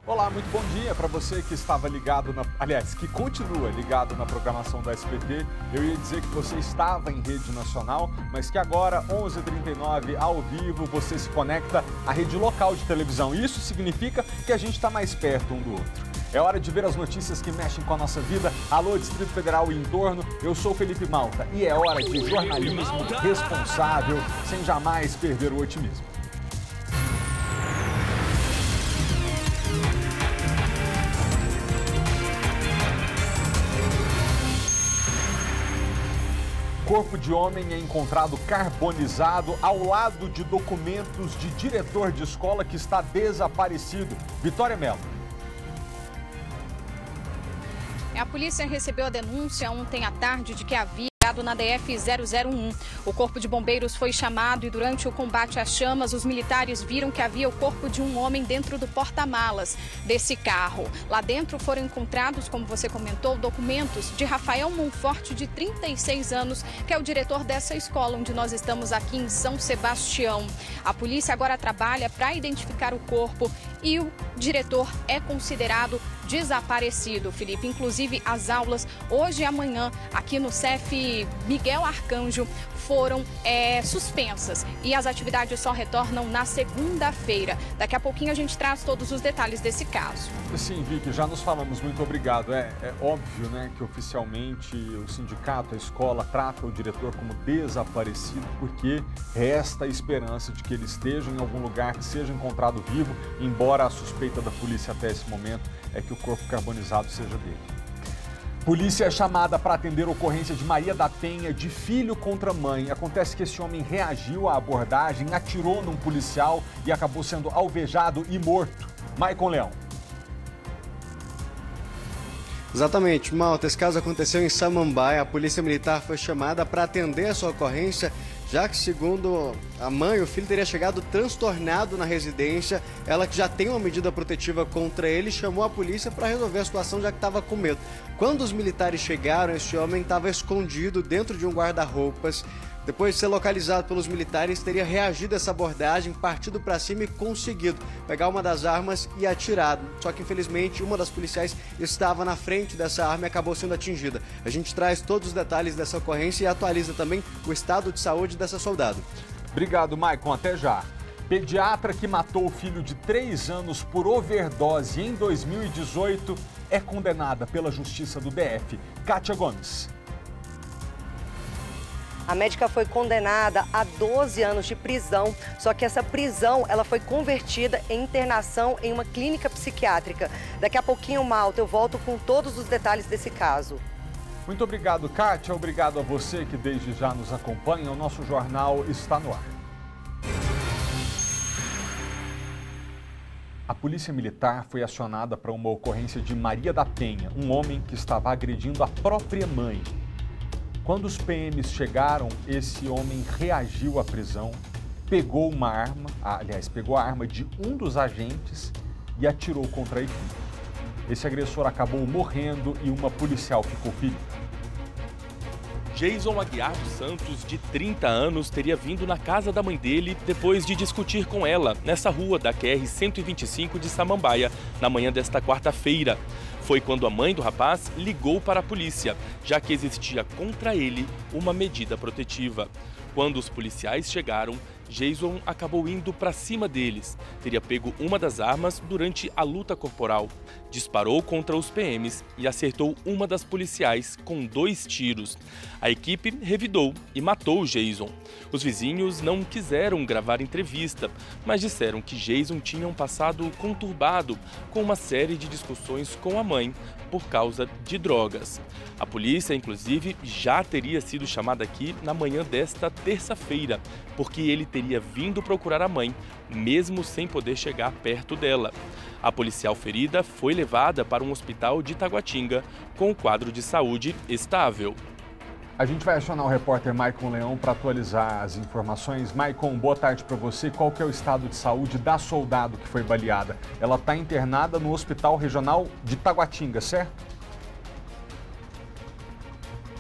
Olá, muito bom dia para você que estava ligado que continua ligado na programação do SBT. Eu ia dizer que você estava em rede nacional, mas que agora, 11h39, ao vivo, você se conecta à rede local de televisão. Isso significa que a gente está mais perto um do outro. É hora de ver as notícias que mexem com a nossa vida. Alô, Distrito Federal e entorno. Eu sou Felipe Malta e é hora de jornalismo responsável, sem jamais perder o otimismo. Corpo de homem é encontrado carbonizado ao lado de documentos de diretor de escola que está desaparecido. Vitória Mello. A polícia recebeu a denúncia ontem à tarde de que havia na DF-001. O corpo de bombeiros foi chamado e durante o combate às chamas, os militares viram que havia o corpo de um homem dentro do porta-malas desse carro. Lá dentro foram encontrados, como você comentou, documentos de Rafael Monforte, de 36 anos, que é o diretor dessa escola onde nós estamos aqui em São Sebastião. A polícia agora trabalha para identificar o corpo e o diretor é considerado desaparecido, Felipe. Inclusive, as aulas hoje e amanhã aqui no CEF Miguel Arcanjo foram suspensas e as atividades só retornam na segunda-feira. Daqui a pouquinho a gente traz todos os detalhes desse caso. Sim, Vicky, já nos falamos, muito obrigado. É óbvio, né, que oficialmente o sindicato, a escola, trata o diretor como desaparecido, porque resta a esperança de que ele esteja em algum lugar, que seja encontrado vivo, embora a suspeita da polícia até esse momento é que o corpo carbonizado seja dele. Polícia é chamada para atender a ocorrência de Maria da Penha, de filho contra mãe. Acontece que esse homem reagiu à abordagem, atirou num policial e acabou sendo alvejado e morto. Maicon Leão. Exatamente, Malta. Esse caso aconteceu em Samambaia. A polícia militar foi chamada para atender essa ocorrência, já que, segundo a mãe, o filho teria chegado transtornado na residência. Ela, que já tem uma medida protetiva contra ele, chamou a polícia para resolver a situação, já que estava com medo. Quando os militares chegaram, esse homem estava escondido dentro de um guarda-roupas. Depois de ser localizado pelos militares, teria reagido a essa abordagem, partido para cima e conseguido pegar uma das armas e atirado. Só que, infelizmente, uma das policiais estava na frente dessa arma e acabou sendo atingida. A gente traz todos os detalhes dessa ocorrência e atualiza também o estado de saúde dessa soldado. Obrigado, Maicon. Até já. Pediatra que matou o filho de 3 anos por overdose em 2018 é condenada pela Justiça do DF. Kátia Gomes. A médica foi condenada a 12 anos de prisão, só que essa prisão ela foi convertida em internação em uma clínica psiquiátrica. Daqui a pouquinho, Malta, eu volto com todos os detalhes desse caso. Muito obrigado, Kátia. Obrigado a você que desde já nos acompanha. O nosso jornal está no ar. A Polícia Militar foi acionada para uma ocorrência de Maria da Penha, um homem que estava agredindo a própria mãe. Quando os PMs chegaram, esse homem reagiu à prisão, pegou a arma de um dos agentes e atirou contra a equipe. Esse agressor acabou morrendo e uma policial ficou ferida. Jason Aguiar dos Santos, de 30 anos, teria vindo na casa da mãe dele depois de discutir com ela, nessa rua da QR-125 de Samambaia, na manhã desta quarta-feira. Foi quando a mãe do rapaz ligou para a polícia, já que existia contra ele uma medida protetiva. Quando os policiais chegaram, Jason acabou indo para cima deles. Teria pego uma das armas durante a luta corporal. Disparou contra os PMs e acertou uma das policiais com 2 tiros. A equipe revidou e matou Jason. Os vizinhos não quiseram gravar entrevista, mas disseram que Jason tinha um passado conturbado, com uma série de discussões com a mãe por causa de drogas. A polícia, inclusive, já teria sido chamada aqui na manhã desta terça-feira, porque ele teria vindo procurar a mãe, mesmo sem poder chegar perto dela. A policial ferida foi levada para um hospital de Taguatinga com um quadro de saúde estável. A gente vai acionar o repórter Maicon Leão para atualizar as informações. Maicon, boa tarde para você. Qual que é o estado de saúde da soldado que foi baleada? Ela está internada no Hospital Regional de Taguatinga, certo?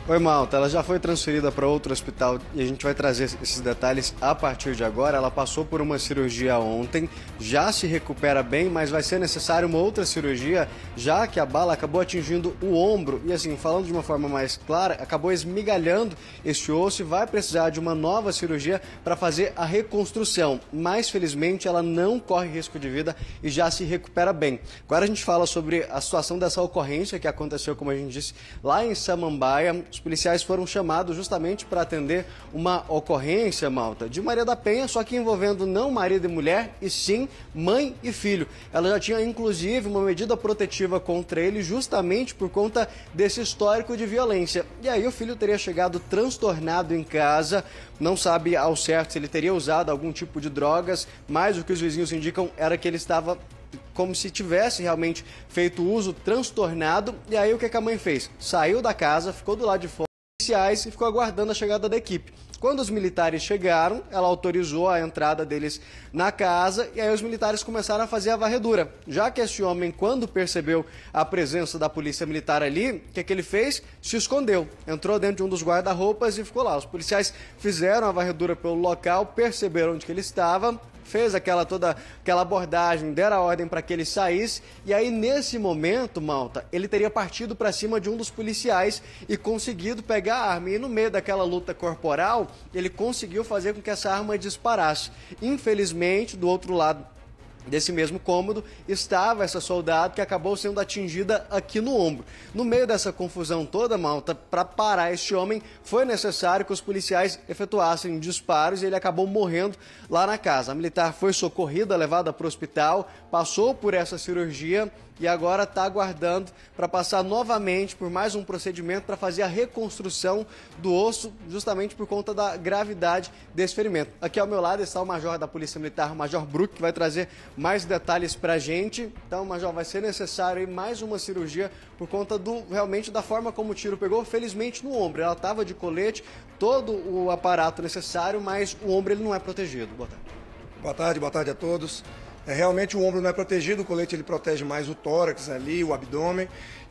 Oi, Malta, ela já foi transferida para outro hospital e a gente vai trazer esses detalhes a partir de agora. Ela passou por uma cirurgia ontem, já se recupera bem, mas vai ser necessário uma outra cirurgia, já que a bala acabou atingindo o ombro e, assim, falando de uma forma mais clara, acabou esmigalhando este osso e vai precisar de uma nova cirurgia para fazer a reconstrução. Mas, felizmente, ela não corre risco de vida e já se recupera bem. Agora a gente fala sobre a situação dessa ocorrência que aconteceu, como a gente disse, lá em Samambaia. Os policiais foram chamados justamente para atender uma ocorrência, Malta, de Maria da Penha, só que envolvendo não marido e mulher, e sim mãe e filho. Ela já tinha, inclusive, uma medida protetiva contra ele justamente por conta desse histórico de violência. E aí o filho teria chegado transtornado em casa, não sabe ao certo se ele teria usado algum tipo de drogas, mas o que os vizinhos indicam era que ele estava como se tivesse realmente feito uso transtornado. E aí o que a mãe fez? Saiu da casa, ficou do lado de fora dos policiais e ficou aguardando a chegada da equipe. Quando os militares chegaram, ela autorizou a entrada deles na casa e aí os militares começaram a fazer a varredura. Já que esse homem, quando percebeu a presença da polícia militar ali, o que ele fez? Se escondeu. Entrou dentro de um dos guarda-roupas e ficou lá. Os policiais fizeram a varredura pelo local, perceberam onde que ele estava, fez toda aquela abordagem, deram a ordem para que ele saísse, e aí nesse momento, Malta, ele teria partido para cima de um dos policiais e conseguido pegar a arma. E no meio daquela luta corporal, ele conseguiu fazer com que essa arma disparasse. Infelizmente, do outro lado desse mesmo cômodo estava essa soldado que acabou sendo atingida aqui no ombro. No meio dessa confusão toda, Malta, para parar este homem, foi necessário que os policiais efetuassem disparos e ele acabou morrendo lá na casa. A militar foi socorrida, levada para o hospital, passou por essa cirurgia e agora está aguardando para passar novamente por mais um procedimento para fazer a reconstrução do osso, justamente por conta da gravidade desse ferimento. Aqui ao meu lado está o major da Polícia Militar, o Major Brook, que vai trazer mais detalhes para a gente. Então, Major, vai ser necessário mais uma cirurgia por conta realmente da forma como o tiro pegou, felizmente no ombro. Ela estava de colete, todo o aparato necessário, mas o ombro ele não é protegido. Boa tarde. Boa tarde a todos. Realmente o ombro não é protegido, o colete ele protege mais o tórax ali, o abdômen,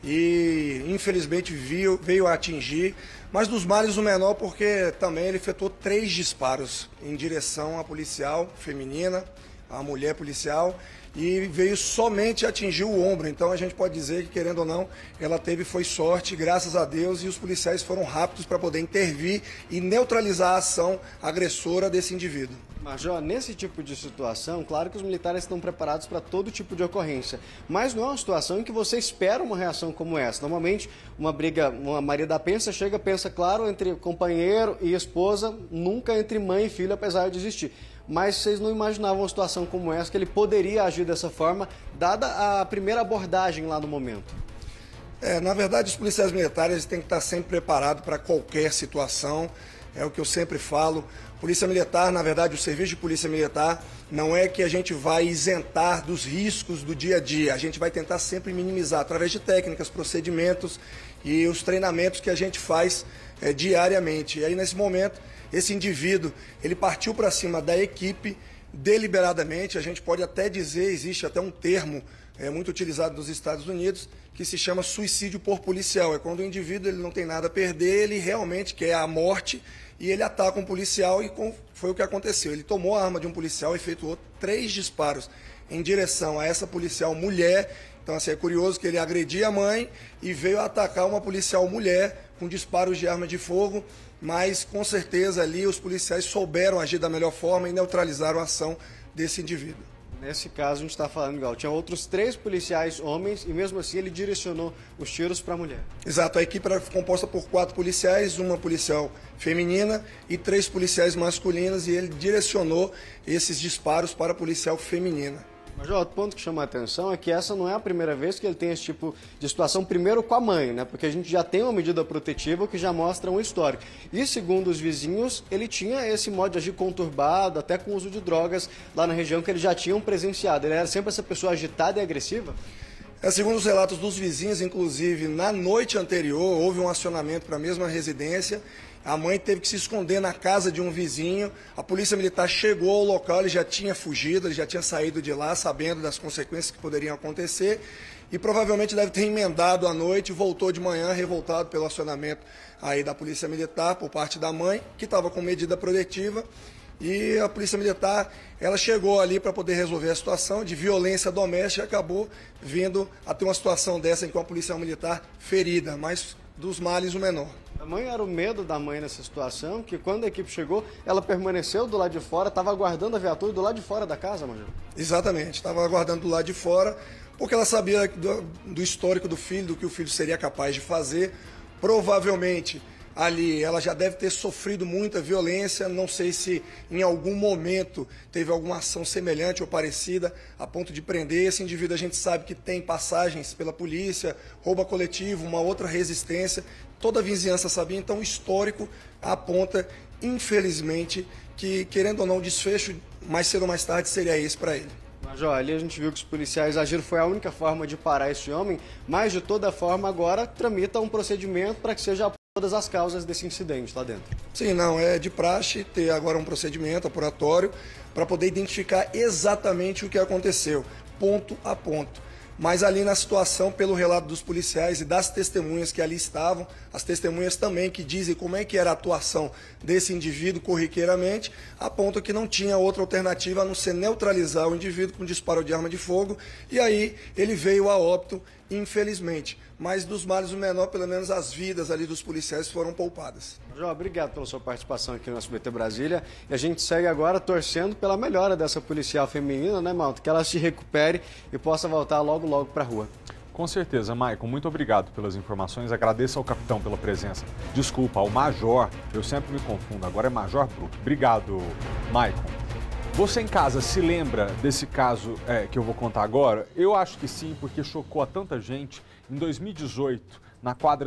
e infelizmente veio a atingir, mas dos males o menor, porque também ele efetuou 3 disparos em direção à policial feminina, à mulher policial, e veio somente atingir o ombro. Então a gente pode dizer que, querendo ou não, ela foi sorte, graças a Deus, e os policiais foram rápidos para poder intervir e neutralizar a ação agressora desse indivíduo. Major, nesse tipo de situação, claro que os militares estão preparados para todo tipo de ocorrência, mas não é uma situação em que você espera uma reação como essa. Normalmente, uma briga, uma Maria da Penha pensa, claro, entre companheiro e esposa, nunca entre mãe e filho, apesar de existir. Mas vocês não imaginavam uma situação como essa, que ele poderia agir dessa forma, dada a primeira abordagem lá no momento? Na verdade, os policiais militares têm que estar sempre preparados para qualquer situação, é o que eu sempre falo. Polícia Militar, na verdade, o serviço de Polícia Militar não é que a gente vai isentar dos riscos do dia a dia. A gente vai tentar sempre minimizar através de técnicas, procedimentos e os treinamentos que a gente faz diariamente. E aí, nesse momento, esse indivíduo, ele partiu para cima da equipe deliberadamente. A gente pode até dizer, existe até um termo muito utilizado nos Estados Unidos, que se chama suicídio por policial. É quando o indivíduo ele não tem nada a perder, ele realmente quer a morte, e ele ataca um policial, e foi o que aconteceu. Ele tomou a arma de um policial e efetuou 3 disparos em direção a essa policial mulher. Então, assim, é curioso que ele agredia a mãe e veio atacar uma policial mulher com disparos de arma de fogo, mas com certeza ali os policiais souberam agir da melhor forma e neutralizaram a ação desse indivíduo. Nesse caso, a gente está falando igual, tinha outros 3 policiais homens e mesmo assim ele direcionou os tiros para a mulher. Exato, a equipe era composta por 4 policiais, uma policial feminina e 3 policiais masculinos, e ele direcionou esses disparos para a policial feminina. Major, outro ponto que chama a atenção é que essa não é a primeira vez que ele tem esse tipo de situação, primeiro com a mãe, né? Porque a gente já tem uma medida protetiva que já mostra um histórico. E segundo os vizinhos, ele tinha esse modo de agir conturbado, até com o uso de drogas lá na região que eles já tinham presenciado. Ele era sempre essa pessoa agitada e agressiva? Segundo os relatos dos vizinhos, inclusive, na noite anterior, houve um acionamento para a mesma residência A mãe teve que se esconder na casa de um vizinho. A polícia militar chegou ao local, ele já tinha fugido, ele já tinha saído de lá, sabendo das consequências que poderiam acontecer. E provavelmente deve ter emendado à noite, voltou de manhã, revoltado pelo acionamento aí da polícia militar por parte da mãe, que estava com medida protetiva. E a polícia militar, ela chegou ali para poder resolver a situação de violência doméstica e acabou vindo a ter uma situação dessa em que uma policial militar ferida, mas dos males o menor. A mãe era o medo da mãe nessa situação, que quando a equipe chegou, ela permaneceu do lado de fora, estava aguardando a viatura do lado de fora da casa, Major? Exatamente, estava aguardando do lado de fora, porque ela sabia do histórico do filho, do que o filho seria capaz de fazer. Provavelmente ali ela já deve ter sofrido muita violência, não sei se em algum momento teve alguma ação semelhante ou parecida a ponto de prender esse indivíduo. A gente sabe que tem passagens pela polícia, roubo coletivo, uma outra resistência, toda a vizinhança sabia, então o histórico aponta, infelizmente, que querendo ou não o desfecho, mais cedo ou mais tarde, seria esse para ele. Major, ali a gente viu que os policiais agiram, foi a única forma de parar esse homem, mas de toda forma agora tramita um procedimento para que seja todas as causas desse incidente lá dentro. Sim, não, é de praxe ter agora um procedimento apuratório para poder identificar exatamente o que aconteceu, ponto a ponto. Mas ali na situação, pelo relato dos policiais e das testemunhas que ali estavam, as testemunhas também que dizem como é que era a atuação desse indivíduo corriqueiramente, apontam que não tinha outra alternativa a não ser neutralizar o indivíduo com disparo de arma de fogo, e aí ele veio a óbito, infelizmente. Mas dos males o menor, pelo menos as vidas ali dos policiais foram poupadas. Major, obrigado pela sua participação aqui no SBT Brasília. E a gente segue agora torcendo pela melhora dessa policial feminina, né, Malta? Que ela se recupere e possa voltar logo, logo para a rua. Com certeza, Maicon. Muito obrigado pelas informações. Agradeço ao capitão pela presença. Desculpa, ao major. Eu sempre me confundo. Agora é Major Brook. Obrigado, Maicon. Você em casa se lembra desse caso que eu vou contar agora? Eu acho que sim, porque chocou a tanta gente. Em 2018, na quadra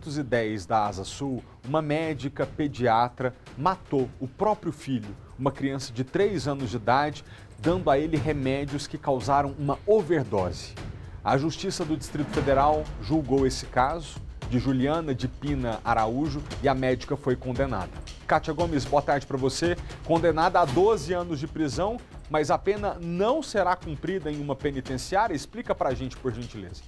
210 da Asa Sul, uma médica pediatra matou o próprio filho, uma criança de 3 anos de idade, dando a ele remédios que causaram uma overdose. A Justiça do Distrito Federal julgou esse caso de Juliana de Pina Araújo e a médica foi condenada. Kátia Gomes, boa tarde para você. Condenada a 12 anos de prisão, mas a pena não será cumprida em uma penitenciária? Explica para a gente, por gentileza.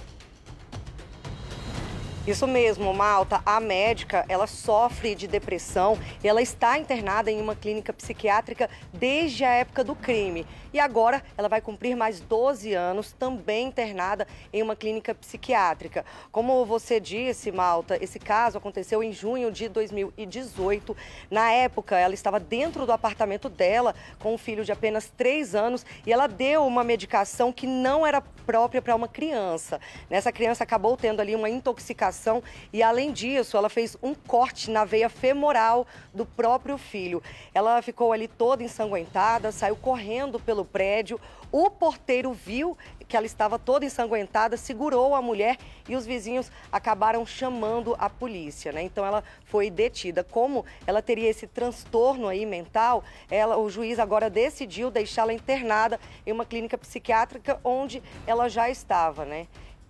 Isso mesmo, Malta. A médica, ela sofre de depressão e ela está internada em uma clínica psiquiátrica desde a época do crime. E agora ela vai cumprir mais 12 anos também internada em uma clínica psiquiátrica. Como você disse, Malta, esse caso aconteceu em junho de 2018. Na época, ela estava dentro do apartamento dela com um filho de apenas 3 anos e ela deu uma medicação que não era própria para uma criança. Essa criança acabou tendo ali uma intoxicação e, além disso, ela fez um corte na veia femoral do próprio filho. Ela ficou ali toda ensanguentada, saiu correndo pelo prédio. O porteiro viu que ela estava toda ensanguentada, segurou a mulher e os vizinhos acabaram chamando a polícia, né? Então ela foi detida. Como ela teria esse transtorno aí mental, o juiz agora decidiu deixá-la internada em uma clínica psiquiátrica onde ela já estava, né?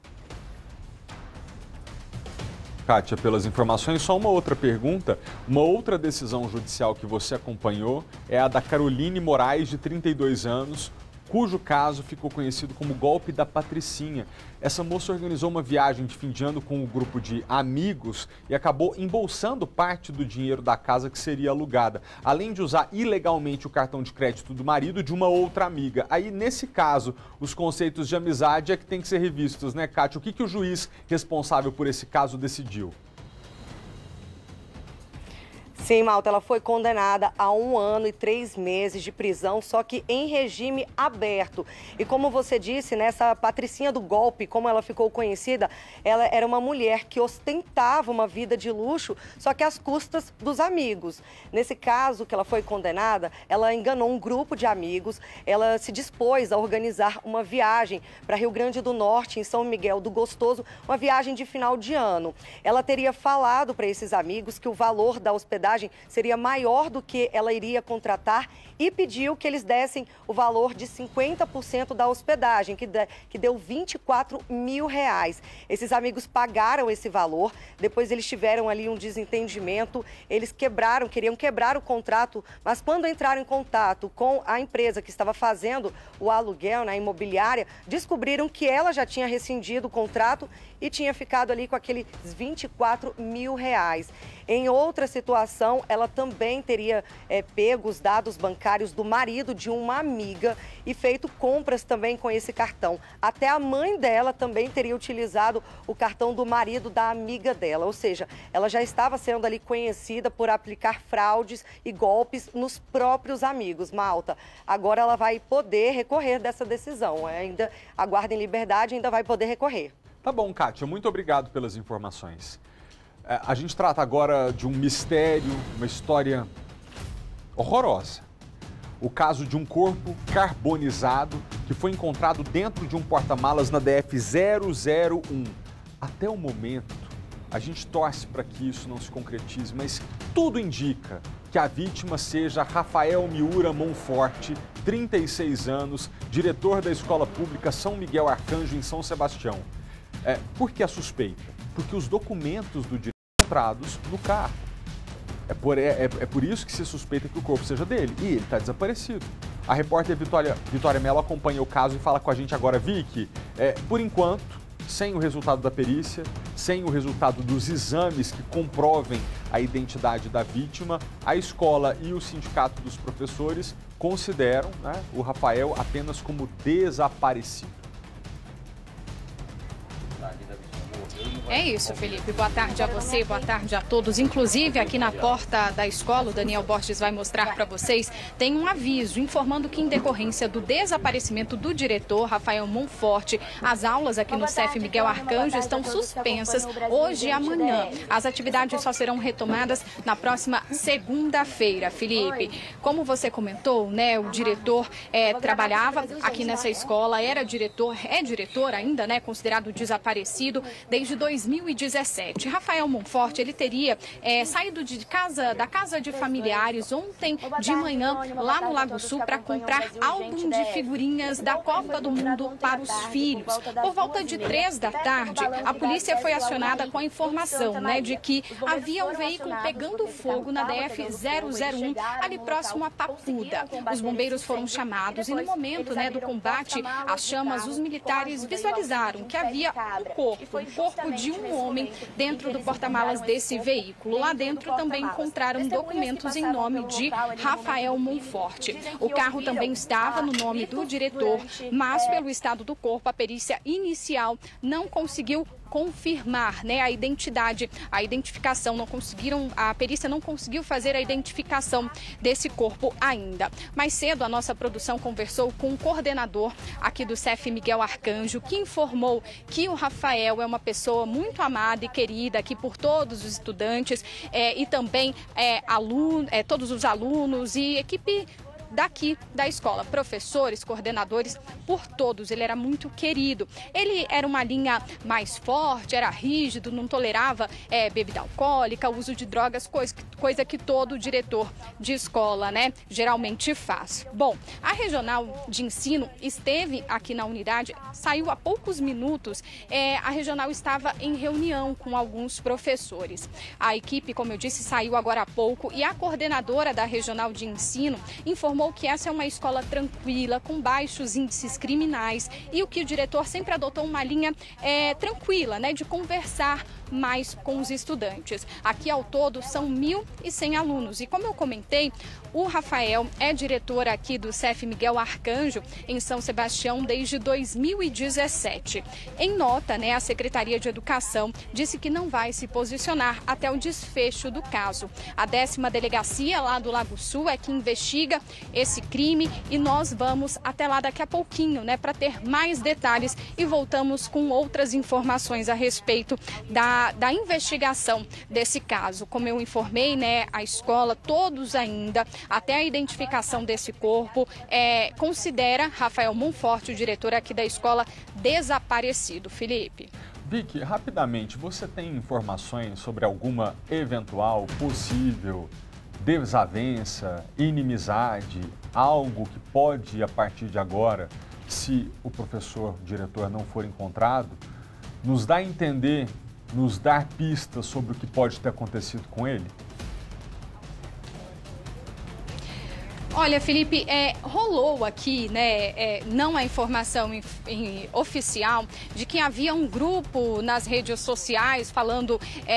Kátia, pelas informações, só uma outra pergunta. Uma outra decisão judicial que você acompanhou é a da Caroline Moraes, de 32 anos, cujo caso ficou conhecido como golpe da Patricinha. Essa moça organizou uma viagem de fim de ano com um grupo de amigos e acabou embolsando parte do dinheiro da casa que seria alugada, além de usar ilegalmente o cartão de crédito do marido de uma outra amiga. Aí, nesse caso, os conceitos de amizade é que tem que ser revistos, né, Kátia? O que o juiz responsável por esse caso decidiu? Sim, Malta, ela foi condenada a 1 ano e 3 meses de prisão, só que em regime aberto. E como você disse, né, essa Patricinha do golpe, como ela ficou conhecida, ela era uma mulher que ostentava uma vida de luxo, só que às custas dos amigos. Nesse caso que ela foi condenada, ela enganou um grupo de amigos, ela se dispôs a organizar uma viagem para Rio Grande do Norte, em São Miguel do Gostoso, uma viagem de final de ano. Ela teria falado para esses amigos que o valor da hospedagem hospedagem seria maior do que ela iria contratar e pediu que eles dessem o valor de 50% da hospedagem, que deu R$24 mil. Esses amigos pagaram esse valor, depois eles tiveram ali um desentendimento, eles queriam quebrar o contrato, mas quando entraram em contato com a empresa que estava fazendo o aluguel, na imobiliária, descobriram que ela já tinha rescindido o contrato e tinha ficado ali com aqueles R$24 mil. Em outra situação, ela também teria pego os dados bancários do marido de uma amiga e feito compras também com esse cartão. Até a mãe dela também teria utilizado o cartão do marido da amiga dela, ou seja, ela já estava sendo ali conhecida por aplicar fraudes e golpes nos próprios amigos. Malta, agora ela vai poder recorrer dessa decisão, ainda aguarda em liberdade, ainda vai poder recorrer. Tá bom, Kátia, muito obrigado pelas informações. A gente trata agora de um mistério, uma história horrorosa. O caso de um corpo carbonizado que foi encontrado dentro de um porta-malas na DF-001. Até o momento, a gente torce para que isso não se concretize, mas tudo indica que a vítima seja Rafael Miura Monforte, 36 anos, diretor da Escola Pública São Miguel Arcanjo, em São Sebastião. Por que a suspeita? Porque os documentos do diretor encontrados no carro. É por isso que se suspeita que o corpo seja dele. E ele está desaparecido. A repórter Vitória Mello acompanha o caso e fala com a gente agora. Vicky, por enquanto, sem o resultado da perícia, sem o resultado dos exames que comprovem a identidade da vítima, a escola e o sindicato dos professores consideram, né, o Rafael apenas como desaparecido. É isso, Felipe. Boa tarde a você, boa tarde a todos. Inclusive, aqui na porta da escola, o Daniel Borges vai mostrar para vocês, tem um aviso informando que, em decorrência do desaparecimento do diretor Rafael Monforte, as aulas aqui no CEF Miguel Arcanjo estão suspensas hoje e amanhã. As atividades só serão retomadas na próxima segunda-feira, Felipe. Como você comentou, né, o diretor trabalhava aqui nessa escola, é diretor ainda, né, considerado desaparecido desde 2017. Rafael Monforte, ele teria saído da casa de familiares ontem de manhã lá no Lago Sul para comprar álbum de figurinhas da Copa do Mundo para os filhos. Por volta de 3 da tarde, a polícia foi acionada com a informação, né, de que havia um veículo pegando fogo na DF-001, ali próximo a Papuda. Os bombeiros foram chamados e no momento, né, do combate às chamas, os militares visualizaram que havia um corpo de um homem dentro do porta-malas desse veículo. Lá dentro também encontraram documentos em nome de Rafael Monforte. O carro também estava no nome do diretor, mas pelo estado do corpo, a perícia inicial não conseguiu confirmar, né, a identificação, a perícia não conseguiu fazer a identificação desse corpo ainda. Mais cedo, a nossa produção conversou com o coordenador aqui do CEF Miguel Arcanjo, que informou que o Rafael é uma pessoa muito amada e querida aqui por todos os estudantes e também todos os alunos e equipe daqui da escola, professores, coordenadores, por todos. Ele era muito querido. Ele era uma linha mais forte, era rígido, não tolerava bebida alcoólica, uso de drogas, coisa que todo diretor de escola, né, geralmente faz. Bom, a regional de ensino esteve aqui na unidade, saiu há poucos minutos, a regional estava em reunião com alguns professores. A equipe, como eu disse, saiu agora há pouco e a coordenadora da regional de ensino informou que essa é uma escola tranquila, com baixos índices criminais e o que o diretor sempre adotou uma linha tranquila, né, de conversar mais com os estudantes. Aqui ao todo são 1.100 alunos e como eu comentei, o Rafael é diretor aqui do CEF Miguel Arcanjo em São Sebastião desde 2017. Em nota, né, a Secretaria de Educação disse que não vai se posicionar até o desfecho do caso. A 10ª delegacia lá do Lago Sul é que investiga esse crime e nós vamos até lá daqui a pouquinho, né, para ter mais detalhes e voltamos com outras informações a respeito da da investigação desse caso. Como eu informei, né, a escola, todos ainda, até a identificação desse corpo, considera Rafael Monforte, o diretor aqui da escola, desaparecido. Felipe. Vicky, rapidamente, você tem informações sobre alguma eventual, possível desavença, inimizade, algo que pode, a partir de agora, se o professor, o diretor, não for encontrado, nos dá a entender, nos dar pistas sobre o que pode ter acontecido com ele? Olha, Felipe, rolou aqui, né, não a informação oficial de que havia um grupo nas redes sociais falando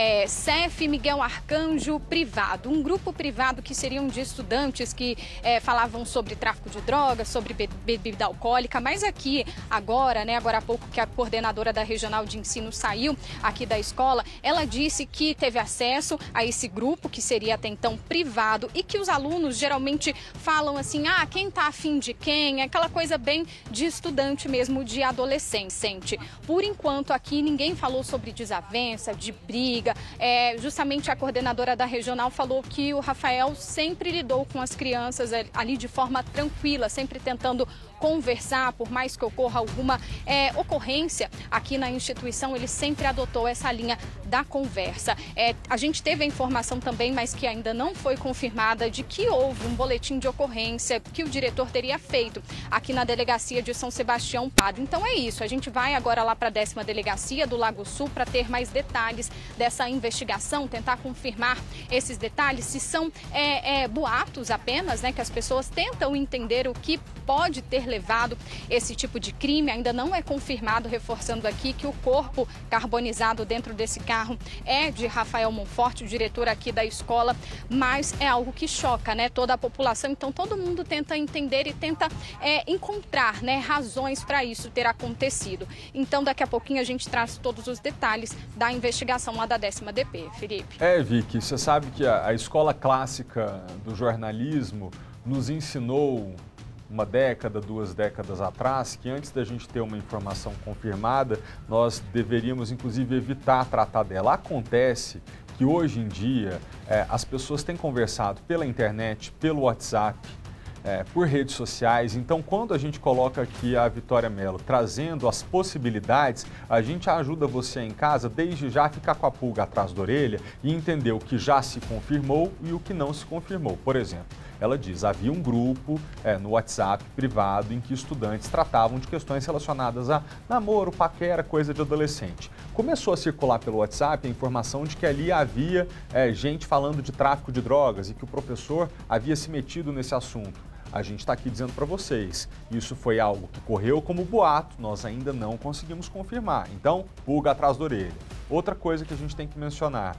CEF Miguel Arcanjo privado, um grupo privado que seriam de estudantes que falavam sobre tráfico de drogas, sobre bebida alcoólica, mas aqui agora, né, agora há pouco que a coordenadora da Regional de Ensino saiu aqui da escola, ela disse que teve acesso a esse grupo que seria até então privado e que os alunos geralmente falam assim, quem tá afim de quem, aquela coisa bem de estudante mesmo, de adolescente. Por enquanto aqui ninguém falou sobre desavença, de briga, justamente a coordenadora da regional falou que o Rafael sempre lidou com as crianças ali de forma tranquila, sempre tentando conversar, por mais que ocorra alguma ocorrência aqui na instituição, ele sempre adotou essa linha da conversa. A gente teve a informação também, mas que ainda não foi confirmada, de que houve um boletim de ocorrência que o diretor teria feito aqui na delegacia de São Sebastião Padre. Então é isso, a gente vai agora lá para a 10ª delegacia do Lago Sul para ter mais detalhes dessa investigação, tentar confirmar esses detalhes, se são boatos apenas, né, que as pessoas tentam entender o que pode ter levado esse tipo de crime. Ainda não é confirmado, reforçando aqui, que o corpo carbonizado dentro desse carro é de Rafael Monforte, o diretor aqui da escola, mas é algo que choca, né, toda a população. Então todo mundo tenta entender e tenta encontrar, né, razões para isso ter acontecido. Então daqui a pouquinho a gente traz todos os detalhes da investigação lá da 10ª DP. Felipe. Vicky, você sabe que a escola clássica do jornalismo nos ensinou uma década, 2 décadas atrás, que antes da gente ter uma informação confirmada, nós deveríamos inclusive evitar tratar dela. Acontece que hoje em dia as pessoas têm conversado pela internet, pelo WhatsApp, por redes sociais. Então, quando a gente coloca aqui a Vitória Mello trazendo as possibilidades, a gente ajuda você em casa, desde já, a ficar com a pulga atrás da orelha e entender o que já se confirmou e o que não se confirmou. Por exemplo, ela diz, havia um grupo no WhatsApp privado em que estudantes tratavam de questões relacionadas a namoro, paquera, coisa de adolescente. Começou a circular pelo WhatsApp a informação de que ali havia gente falando de tráfico de drogas e que o professor havia se metido nesse assunto. A gente está aqui dizendo para vocês, isso foi algo que correu como boato, nós ainda não conseguimos confirmar. Então, pulga atrás da orelha. Outra coisa que a gente tem que mencionar,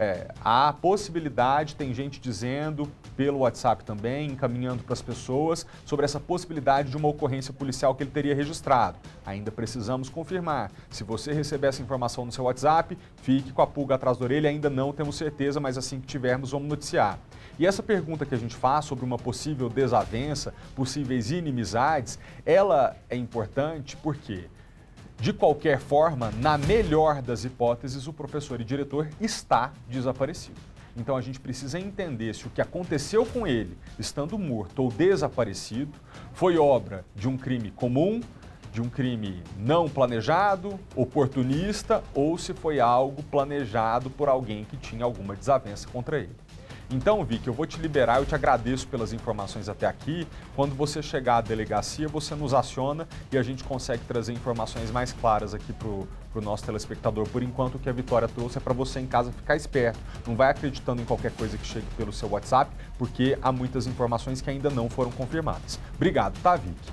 há possibilidade, tem gente dizendo pelo WhatsApp também, encaminhando para as pessoas sobre essa possibilidade de uma ocorrência policial que ele teria registrado. Ainda precisamos confirmar. Se você receber essa informação no seu WhatsApp, fique com a pulga atrás da orelha, ainda não temos certeza, mas assim que tivermos, vamos noticiar. E essa pergunta que a gente faz sobre uma possível desavença, possíveis inimizades, ela é importante porque, de qualquer forma, na melhor das hipóteses, o professor e diretor está desaparecido. Então a gente precisa entender se o que aconteceu com ele, estando morto ou desaparecido, foi obra de um crime comum, de um crime não planejado, oportunista, ou se foi algo planejado por alguém que tinha alguma desavença contra ele. Então, Vicky, eu vou te liberar, eu te agradeço pelas informações até aqui. Quando você chegar à delegacia, você nos aciona e a gente consegue trazer informações mais claras aqui para o nosso telespectador. Por enquanto, o que a Vitória trouxe é para você em casa ficar esperto. Não vai acreditando em qualquer coisa que chegue pelo seu WhatsApp, porque há muitas informações que ainda não foram confirmadas. Obrigado, tá, Vicky?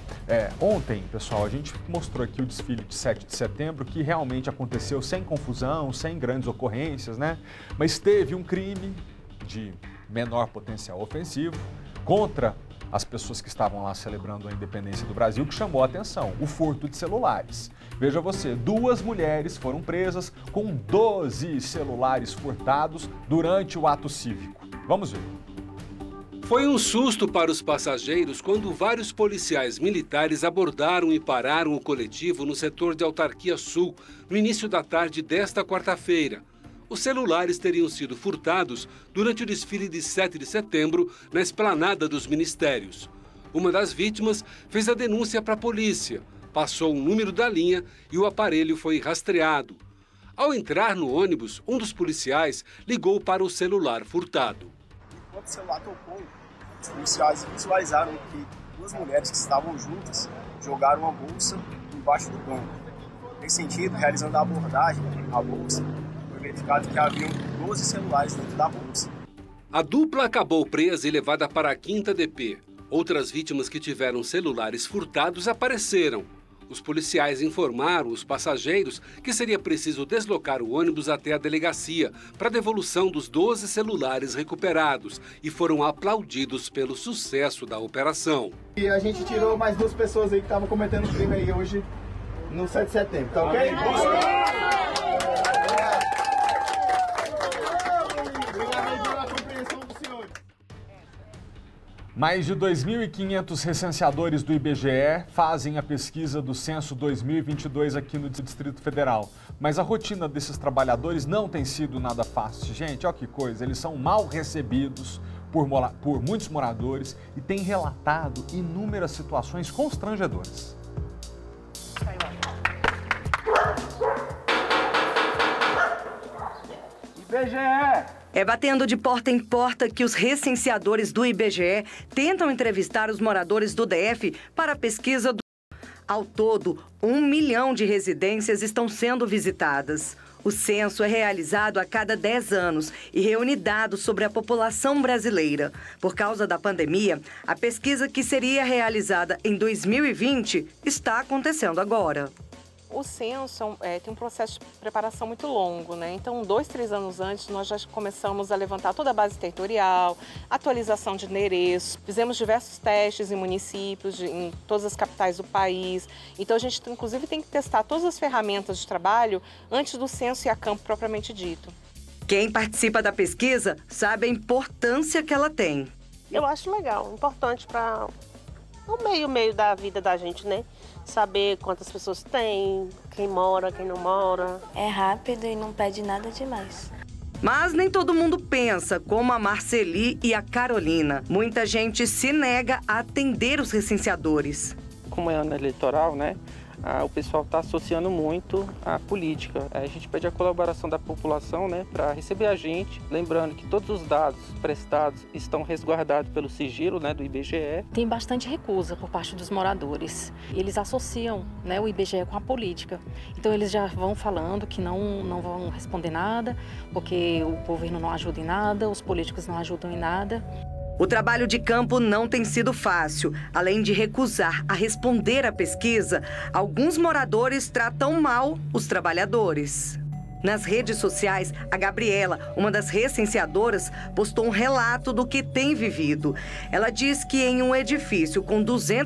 Ontem, pessoal, a gente mostrou aqui o desfile de 7 de setembro, que realmente aconteceu sem confusão, sem grandes ocorrências, né? Mas teve um crime de menor potencial ofensivo contra as pessoas que estavam lá celebrando a independência do Brasil, que chamou a atenção, o furto de celulares. Veja você, 2 mulheres foram presas com 12 celulares furtados durante o ato cívico. Vamos ver. Foi um susto para os passageiros quando vários policiais militares abordaram e pararam o coletivo no setor de Autarquia Sul, no início da tarde desta quarta-feira. Os celulares teriam sido furtados durante o desfile de 7 de setembro na esplanada dos ministérios. Uma das vítimas fez a denúncia para a polícia, passou o número da linha e o aparelho foi rastreado. Ao entrar no ônibus, um dos policiais ligou para o celular furtado. Quando o celular tocou, os policiais visualizaram que duas mulheres que estavam juntas jogaram uma bolsa embaixo do banco. Nesse sentido, realizando a abordagem à bolsa, foi verificado que haviam 12 celulares dentro da bolsa. A dupla acabou presa e levada para a 5ª DP. Outras vítimas que tiveram celulares furtados apareceram. Os policiais informaram os passageiros que seria preciso deslocar o ônibus até a delegacia para a devolução dos 12 celulares recuperados e foram aplaudidos pelo sucesso da operação. E a gente tirou mais 2 pessoas aí que estavam cometendo crime aí hoje no 7 de setembro, tá ok? Mais de 2.500 recenseadores do IBGE fazem a pesquisa do Censo 2022 aqui no Distrito Federal. Mas a rotina desses trabalhadores não tem sido nada fácil. Gente, olha que coisa, eles são mal recebidos por muitos moradores e têm relatado inúmeras situações constrangedoras. IBGE! É batendo de porta em porta que os recenseadores do IBGE tentam entrevistar os moradores do DF para a pesquisa do... Ao todo, 1 milhão de residências estão sendo visitadas. O censo é realizado a cada 10 anos e reúne dados sobre a população brasileira. Por causa da pandemia, a pesquisa que seria realizada em 2020 está acontecendo agora. O censo tem um processo de preparação muito longo, né? Então, 2, 3 anos antes, nós já começamos a levantar toda a base territorial, atualização de endereços, fizemos diversos testes em municípios, em todas as capitais do país. Então, a gente, inclusive, tem que testar todas as ferramentas de trabalho antes do censo ir a campo propriamente dito. Quem participa da pesquisa sabe a importância que ela tem. Eu acho legal, importante para o meio da vida da gente, né? Saber quantas pessoas tem, quem mora, quem não mora. É rápido e não pede nada demais. Mas nem todo mundo pensa como a Marceli e a Carolina. Muita gente se nega a atender os recenseadores. Como é ano eleitoral, né? O pessoal está associando muito à política. A gente pede a colaboração da população, né, para receber a gente, lembrando que todos os dados prestados estão resguardados pelo sigilo, né, do IBGE. Tem bastante recusa por parte dos moradores. Eles associam, né, o IBGE com a política. Então eles já vão falando que não vão responder nada, porque o governo não ajuda em nada, os políticos não ajudam em nada. O trabalho de campo não tem sido fácil. Além de recusar a responder à pesquisa, alguns moradores tratam mal os trabalhadores. Nas redes sociais, a Gabriela, uma das recenseadoras, postou um relato do que tem vivido. Ela diz que em um edifício com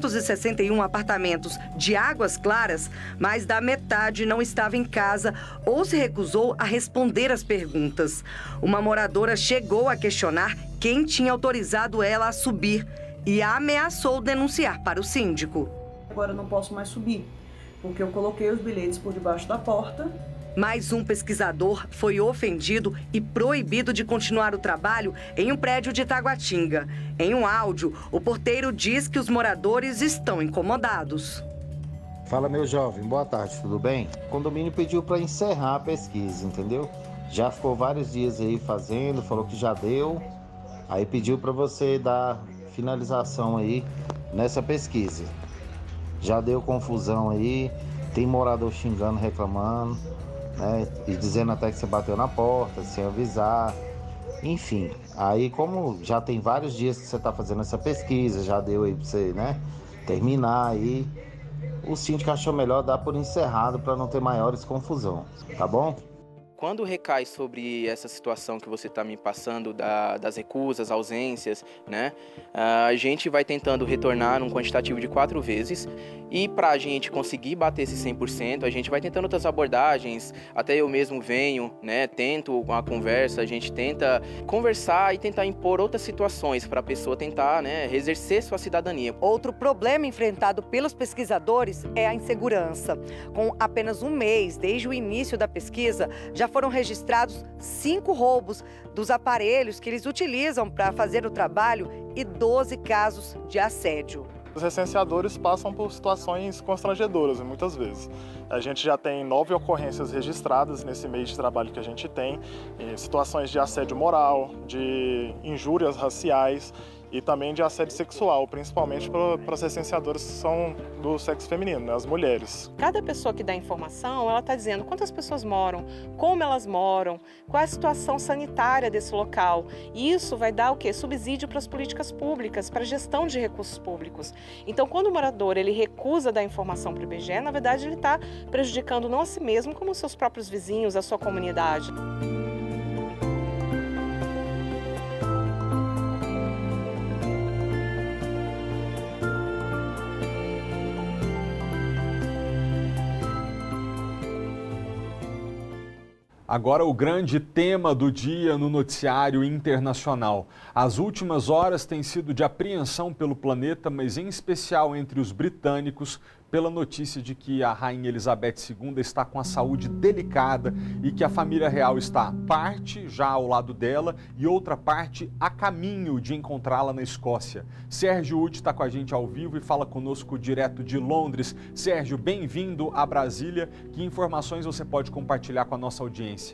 261 apartamentos de Águas Claras, mais da metade não estava em casa ou se recusou a responder às perguntas. Uma moradora chegou a questionar quem tinha autorizado ela a subir e ameaçou denunciar para o síndico. Agora eu não posso mais subir, porque eu coloquei os bilhetes por debaixo da porta. Mais um pesquisador foi ofendido e proibido de continuar o trabalho em um prédio de Taguatinga. Em um áudio, o porteiro diz que os moradores estão incomodados. Fala, meu jovem, boa tarde, tudo bem? O condomínio pediu para encerrar a pesquisa, entendeu? Já ficou vários dias aí fazendo, falou que já deu. Aí pediu para você dar finalização aí nessa pesquisa. Já deu confusão aí, tem morador xingando, reclamando, né? E dizendo até que você bateu na porta, sem avisar. Enfim, aí como já tem vários dias que você está fazendo essa pesquisa, já deu aí para você, né, terminar aí, o síndico achou melhor dar por encerrado para não ter maiores confusão, tá bom? Quando recai sobre essa situação que você está me passando das recusas, ausências, né, a gente vai tentando retornar num quantitativo de 4 vezes e para a gente conseguir bater esse 100%, a gente vai tentando outras abordagens, até eu mesmo venho, né, tento uma conversa, a gente tenta conversar e tentar impor outras situações para a pessoa tentar, né, exercer sua cidadania. Outro problema enfrentado pelos pesquisadores é a insegurança. Com apenas um mês desde o início da pesquisa, já foram registrados 5 roubos dos aparelhos que eles utilizam para fazer o trabalho e 12 casos de assédio. Os recenseadores passam por situações constrangedoras muitas vezes. A gente já tem 9 ocorrências registradas nesse mês de trabalho que a gente tem, situações de assédio moral, de injúrias raciais e também de assédio sexual, principalmente para as recenseadoras que são do sexo feminino, né, as mulheres. Cada pessoa que dá informação, ela está dizendo quantas pessoas moram, como elas moram, qual é a situação sanitária desse local. E isso vai dar o quê? Subsídio para as políticas públicas, para a gestão de recursos públicos. Então, quando o morador ele recusa dar informação para o IBGE, na verdade ele está prejudicando não a si mesmo, como os seus próprios vizinhos, a sua comunidade. Agora o grande tema do dia no noticiário internacional. As últimas horas têm sido de apreensão pelo planeta, mas em especial entre os britânicos, pela notícia de que a Rainha Elizabeth II está com a saúde delicada e que a família real está parte já ao lado dela e outra parte a caminho de encontrá-la na Escócia. Sérgio Uti está com a gente ao vivo e fala conosco direto de Londres. Sérgio, bem-vindo a Brasília. Que informações você pode compartilhar com a nossa audiência?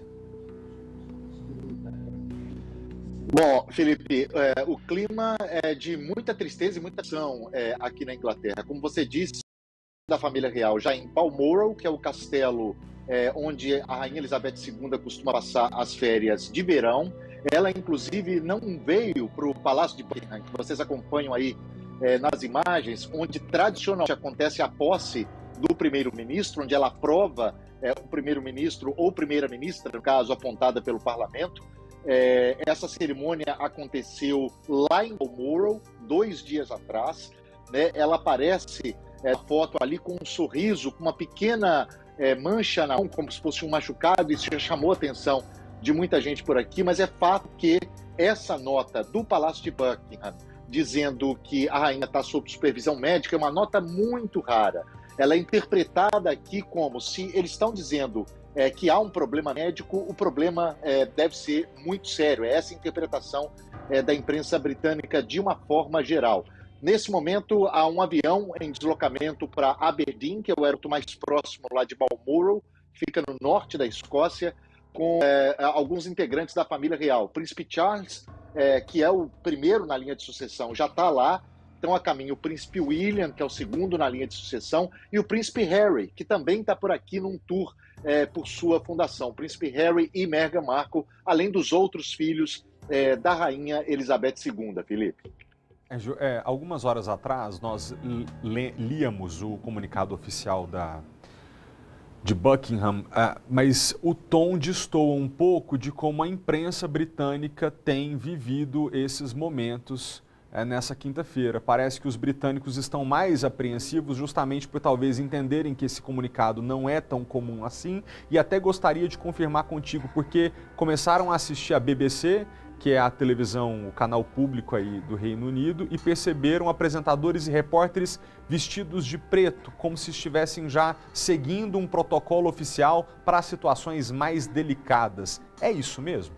Bom, Felipe, o clima é de muita tristeza e muita ação aqui na Inglaterra. Como você disse, da família real já em Balmoral, que é o castelo onde a Rainha Elizabeth II costuma passar as férias de verão. Ela, inclusive, não veio para o Palácio de Buckingham, que vocês acompanham aí nas imagens, onde tradicionalmente acontece a posse do primeiro-ministro, onde ela aprova o primeiro-ministro ou primeira-ministra, no caso, apontada pelo parlamento. Essa cerimônia aconteceu lá em Balmoral, 2 dias atrás. Né? Ela aparece a foto ali com um sorriso, com uma pequena mancha na mão, como se fosse um machucado. Isso já chamou a atenção de muita gente por aqui, mas é fato que essa nota do Palácio de Buckingham, dizendo que a rainha está sob supervisão médica, é uma nota muito rara. Ela é interpretada aqui como se eles estão dizendo que há um problema médico, o problema deve ser muito sério. É essa interpretação da imprensa britânica de uma forma geral. Nesse momento, há um avião em deslocamento para Aberdeen, que é o aeroporto mais próximo lá de Balmoral, fica no norte da Escócia, com alguns integrantes da família real. O príncipe Charles, que é o primeiro na linha de sucessão, já está lá. Estão a caminho o príncipe William, que é o segundo na linha de sucessão, e o príncipe Harry, que também está por aqui num tour por sua fundação. O príncipe Harry e Meghan Markle, além dos outros filhos da rainha Elizabeth II, Felipe. Algumas horas atrás, nós líamos o comunicado oficial de Buckingham, mas o tom destoa um pouco de como a imprensa britânica tem vivido esses momentos nessa quinta-feira. Parece que os britânicos estão mais apreensivos justamente por talvez entenderem que esse comunicado não é tão comum assim, e até gostaria de confirmar contigo, porque começaram a assistir a BBC, que é a televisão, o canal público aí do Reino Unido, e perceberam apresentadores e repórteres vestidos de preto, como se estivessem já seguindo um protocolo oficial para situações mais delicadas. É isso mesmo?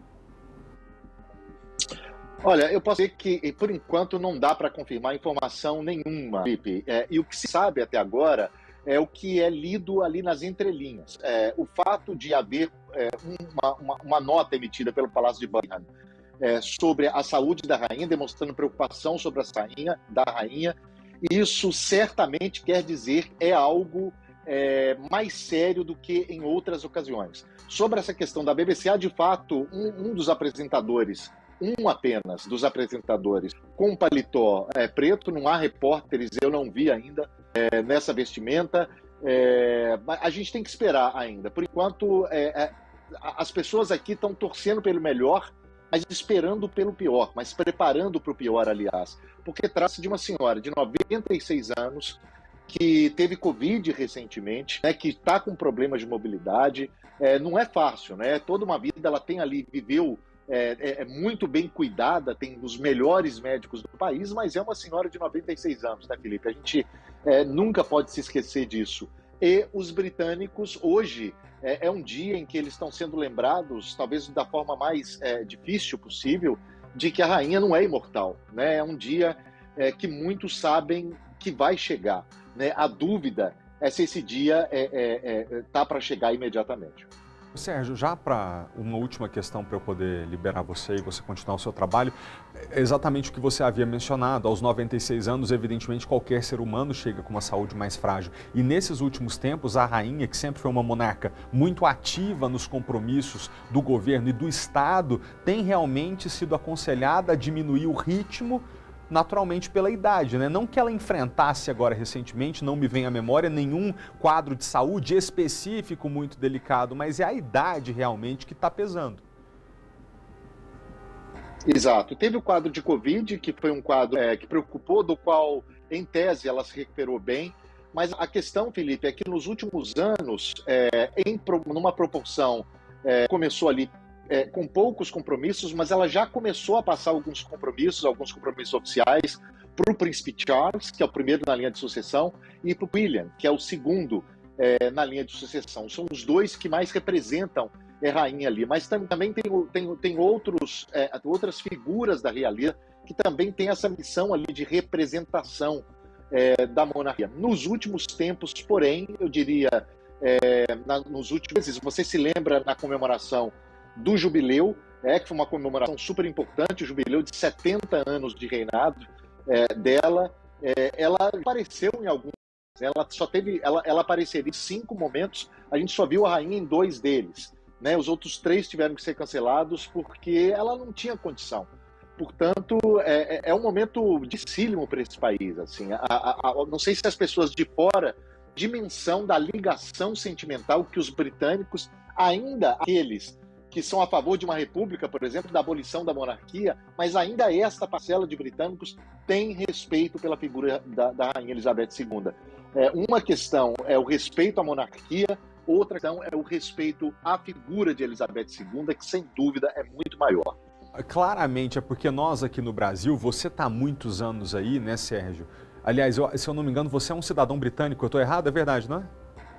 Olha, eu posso dizer que, por enquanto, não dá para confirmar informação nenhuma, Felipe. E o que se sabe até agora é o que é lido ali nas entrelinhas. O fato de haver uma nota emitida pelo Palácio de Buckingham sobre a saúde da rainha, demonstrando preocupação sobre da rainha, isso certamente quer dizer algo mais sério do que em outras ocasiões. Sobre essa questão da BBC, há de fato um dos apresentadores, apenas dos apresentadores, com paletó preto, não há repórteres, eu não vi ainda nessa vestimenta. A gente tem que esperar ainda. Por enquanto, as pessoas aqui estão torcendo pelo melhor, mas esperando pelo pior, mas preparando para o pior, aliás. Porque trata-se de uma senhora de 96 anos, que teve Covid recentemente, né, que está com problemas de mobilidade. Não é fácil, né? Toda uma vida ela tem ali, viveu muito bem cuidada, tem os melhores médicos do país, mas é uma senhora de 96 anos, né, Felipe? A gente nunca pode se esquecer disso. E os britânicos, hoje, é um dia em que eles estão sendo lembrados, talvez da forma mais difícil possível, de que a rainha não é imortal, né? É um dia que muitos sabem que vai chegar, né? A dúvida é se esse dia tá para chegar imediatamente. Sérgio, já para uma última questão para eu poder liberar você e você continuar o seu trabalho, exatamente o que você havia mencionado, aos 96 anos, evidentemente qualquer ser humano chega com uma saúde mais frágil. E nesses últimos tempos, a rainha, que sempre foi uma monarca muito ativa nos compromissos do governo e do Estado, tem realmente sido aconselhada a diminuir o ritmo, naturalmente pela idade, né? Não que ela enfrentasse agora recentemente, não me vem à memória nenhum quadro de saúde específico muito delicado, mas é a idade realmente que está pesando. Exato. Teve o quadro de Covid, que foi um quadro que preocupou, do qual, em tese, ela se recuperou bem, mas a questão, Felipe, é que nos últimos anos, numa proporção, começou ali com poucos compromissos, mas ela já começou a passar alguns compromissos oficiais para o Príncipe Charles, que é o primeiro na linha de sucessão, e para o William, que é o segundo na linha de sucessão. São os dois que mais representam a rainha ali, mas também tem outras figuras da realeza que também têm essa missão ali de representação da monarquia. Nos últimos tempos, porém, eu diria, nos últimos meses, você se lembra na comemoração do jubileu, que foi uma comemoração super importante, o jubileu de 70 anos de reinado dela, ela apareceu em alguns, ela apareceria em 5 momentos, a gente só viu a rainha em 2 deles, né? Os outros 3 tiveram que ser cancelados porque ela não tinha condição. Portanto, é um momento dificílimo para esse país, assim. Não sei se as pessoas de fora, dimensão da ligação sentimental que os britânicos, ainda aqueles que são a favor de uma república, por exemplo, da abolição da monarquia, mas ainda esta parcela de britânicos tem respeito pela figura da Rainha Elizabeth II. Uma questão é o respeito à monarquia, outra questão é o respeito à figura de Elizabeth II, que sem dúvida é muito maior. Claramente, é porque nós aqui no Brasil, você está há muitos anos aí, né, Sérgio? Aliás, se eu não me engano, você é um cidadão britânico, eu estou errado? É verdade, não é?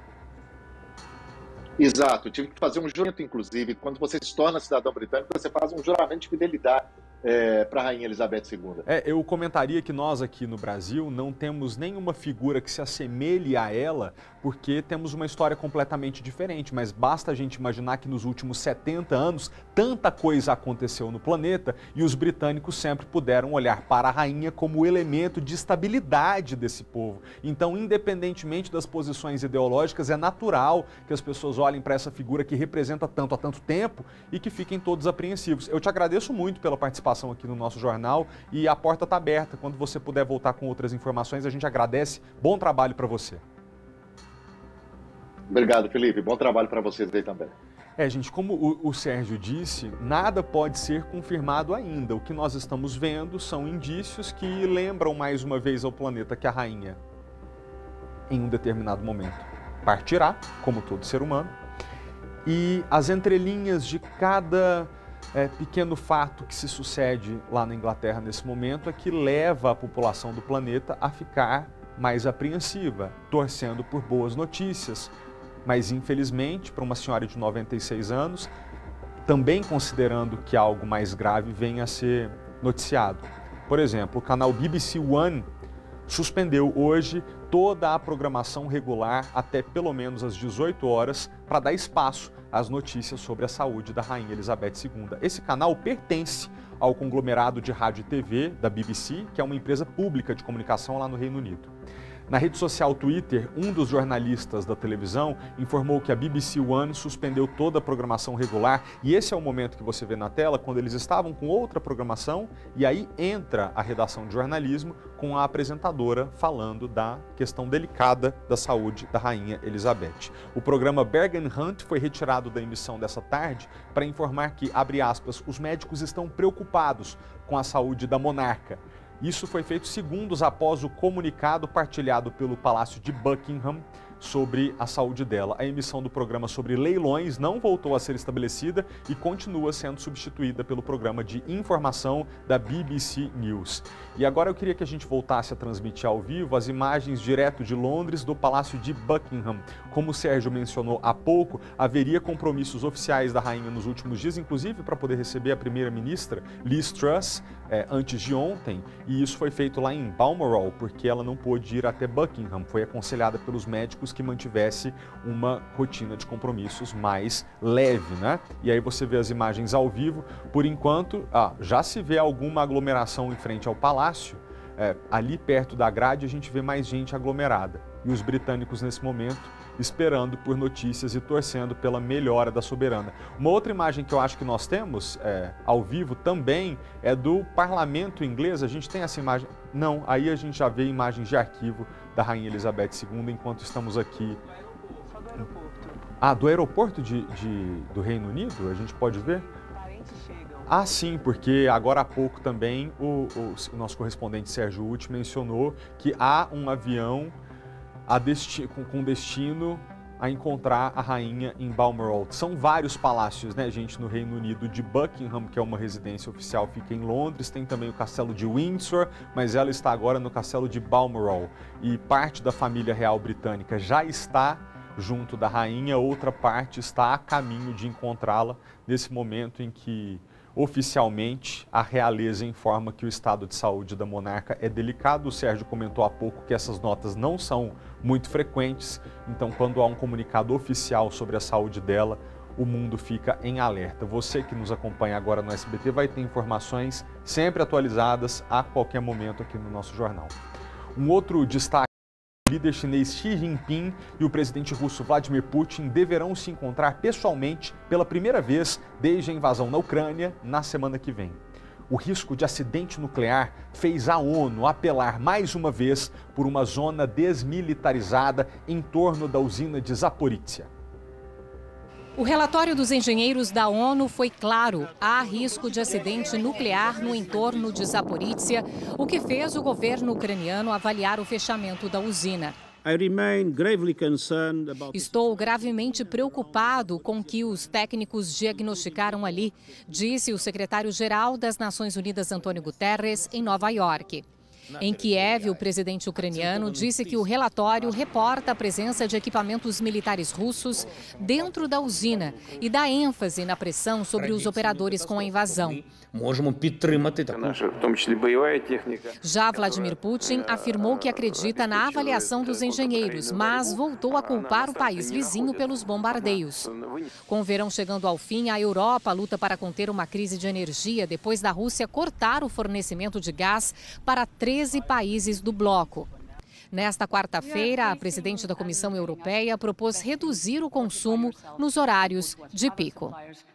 Exato, eu tive que fazer um juramento, inclusive. Quando você se torna cidadão britânico, você faz um juramento de fidelidade para a Rainha Elizabeth II. Eu comentaria que nós aqui no Brasil não temos nenhuma figura que se assemelhe a ela, porque temos uma história completamente diferente, mas basta a gente imaginar que nos últimos 70 anos tanta coisa aconteceu no planeta e os britânicos sempre puderam olhar para a rainha como o elemento de estabilidade desse povo. Então, independentemente das posições ideológicas, é natural que as pessoas olhem para essa figura que representa tanto há tanto tempo e que fiquem todos apreensivos. Eu te agradeço muito pela participação aqui no nosso jornal e a porta está aberta. Quando você puder voltar com outras informações, a gente agradece. Bom trabalho para você. Obrigado, Felipe. Bom trabalho para vocês aí também. Gente, como o Sérgio disse, nada pode ser confirmado ainda. O que nós estamos vendo são indícios que lembram mais uma vez ao planeta que a rainha, em um determinado momento, partirá, como todo ser humano, e as entrelinhas de cada pequeno fato que se sucede lá na Inglaterra nesse momento é que leva a população do planeta a ficar mais apreensiva, torcendo por boas notícias. Mas, infelizmente, para uma senhora de 96 anos, também considerando que algo mais grave venha a ser noticiado. Por exemplo, o canal BBC One suspendeu hoje toda a programação regular até pelo menos às 18 horas para dar espaço às notícias sobre a saúde da Rainha Elizabeth II. Esse canal pertence ao conglomerado de rádio e TV da BBC, que é uma empresa pública de comunicação lá no Reino Unido. Na rede social Twitter, um dos jornalistas da televisão informou que a BBC One suspendeu toda a programação regular e esse é o momento que você vê na tela, quando eles estavam com outra programação e aí entra a redação de jornalismo com a apresentadora falando da questão delicada da saúde da Rainha Elizabeth. O programa Bergen Hunt foi retirado da emissão dessa tarde para informar que, abre aspas, os médicos estão preocupados com a saúde da monarca. Isso foi feito segundos após o comunicado partilhado pelo Palácio de Buckingham sobre a saúde dela. A emissão do programa sobre leilões não voltou a ser estabelecida e continua sendo substituída pelo programa de informação da BBC News. E agora eu queria que a gente voltasse a transmitir ao vivo as imagens direto de Londres do Palácio de Buckingham. Como o Sérgio mencionou há pouco, haveria compromissos oficiais da rainha nos últimos dias, inclusive para poder receber a primeira-ministra Liz Truss antes de ontem, e isso foi feito lá em Balmoral, porque ela não pôde ir até Buckingham. Foi aconselhada pelos médicos que mantivesse uma rotina de compromissos mais leve, né? E aí você vê as imagens ao vivo. Por enquanto, já se vê alguma aglomeração em frente ao palácio. Ali perto da grade a gente vê mais gente aglomerada. E os britânicos nesse momento esperando por notícias e torcendo pela melhora da soberana. Uma outra imagem que eu acho que nós temos ao vivo também é do parlamento inglês. A gente tem essa imagem... Não, aí a gente já vê imagens de arquivo da Rainha Elizabeth II enquanto estamos aqui. Do aeroporto do Reino Unido? A gente pode ver? Sim, porque agora há pouco também o nosso correspondente Sérgio Uti mencionou que há um avião com destino a encontrar a rainha em Balmoral. São vários palácios, né, gente, no Reino Unido. De Buckingham, que é uma residência oficial, fica em Londres. Tem também o castelo de Windsor, mas ela está agora no castelo de Balmoral. E parte da família real britânica já está junto da rainha, outra parte está a caminho de encontrá-la nesse momento em que oficialmente, a realeza informa que o estado de saúde da monarca é delicado. O Sérgio comentou há pouco que essas notas não são muito frequentes, então quando há um comunicado oficial sobre a saúde dela, o mundo fica em alerta. Você que nos acompanha agora no SBT vai ter informações sempre atualizadas a qualquer momento aqui no nosso jornal. Um outro destaque: o líder chinês Xi Jinping e o presidente russo Vladimir Putin deverão se encontrar pessoalmente pela primeira vez desde a invasão na Ucrânia na semana que vem. O risco de acidente nuclear fez a ONU apelar mais uma vez por uma zona desmilitarizada em torno da usina de Zaporizhia. O relatório dos engenheiros da ONU foi claro: há risco de acidente nuclear no entorno de Zaporizhia, o que fez o governo ucraniano avaliar o fechamento da usina. Estou gravemente preocupado com o que os técnicos diagnosticaram ali, disse o secretário-geral das Nações Unidas, Antônio Guterres, em Nova York. Em Kiev, o presidente ucraniano disse que o relatório reporta a presença de equipamentos militares russos dentro da usina e dá ênfase na pressão sobre os operadores com a invasão. Já Vladimir Putin afirmou que acredita na avaliação dos engenheiros, mas voltou a culpar o país vizinho pelos bombardeios. Com o verão chegando ao fim, a Europa luta para conter uma crise de energia depois da Rússia cortar o fornecimento de gás para 13 países do bloco. Nesta quarta-feira, a presidente da Comissão Europeia propôs reduzir o consumo nos horários de pico.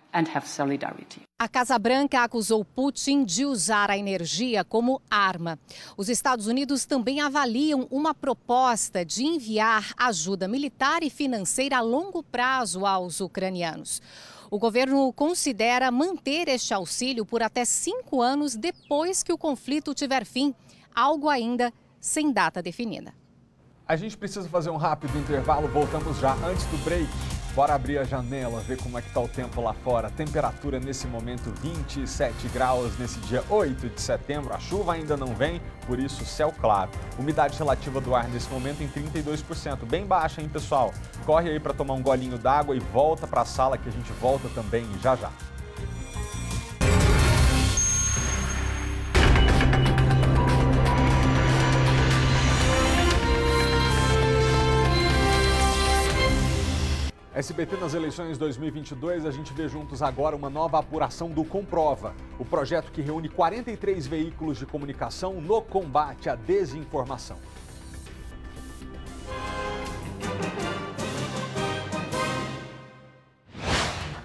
A Casa Branca acusou Putin de usar a energia como arma. Os Estados Unidos também avaliam uma proposta de enviar ajuda militar e financeira a longo prazo aos ucranianos. O governo considera manter este auxílio por até 5 anos depois que o conflito tiver fim, algo ainda sem data definida. A gente precisa fazer um rápido intervalo, voltamos já. Antes do break, bora abrir a janela, ver como é que está o tempo lá fora. Temperatura nesse momento 27 graus nesse dia 8 de setembro. A chuva ainda não vem, por isso céu claro. Umidade relativa do ar nesse momento em 32%, bem baixa, hein, pessoal? Corre aí para tomar um golinho d'água e volta para a sala que a gente volta também já já. SBT nas eleições 2022, a gente vê juntos agora uma nova apuração do Comprova, o projeto que reúne 43 veículos de comunicação no combate à desinformação.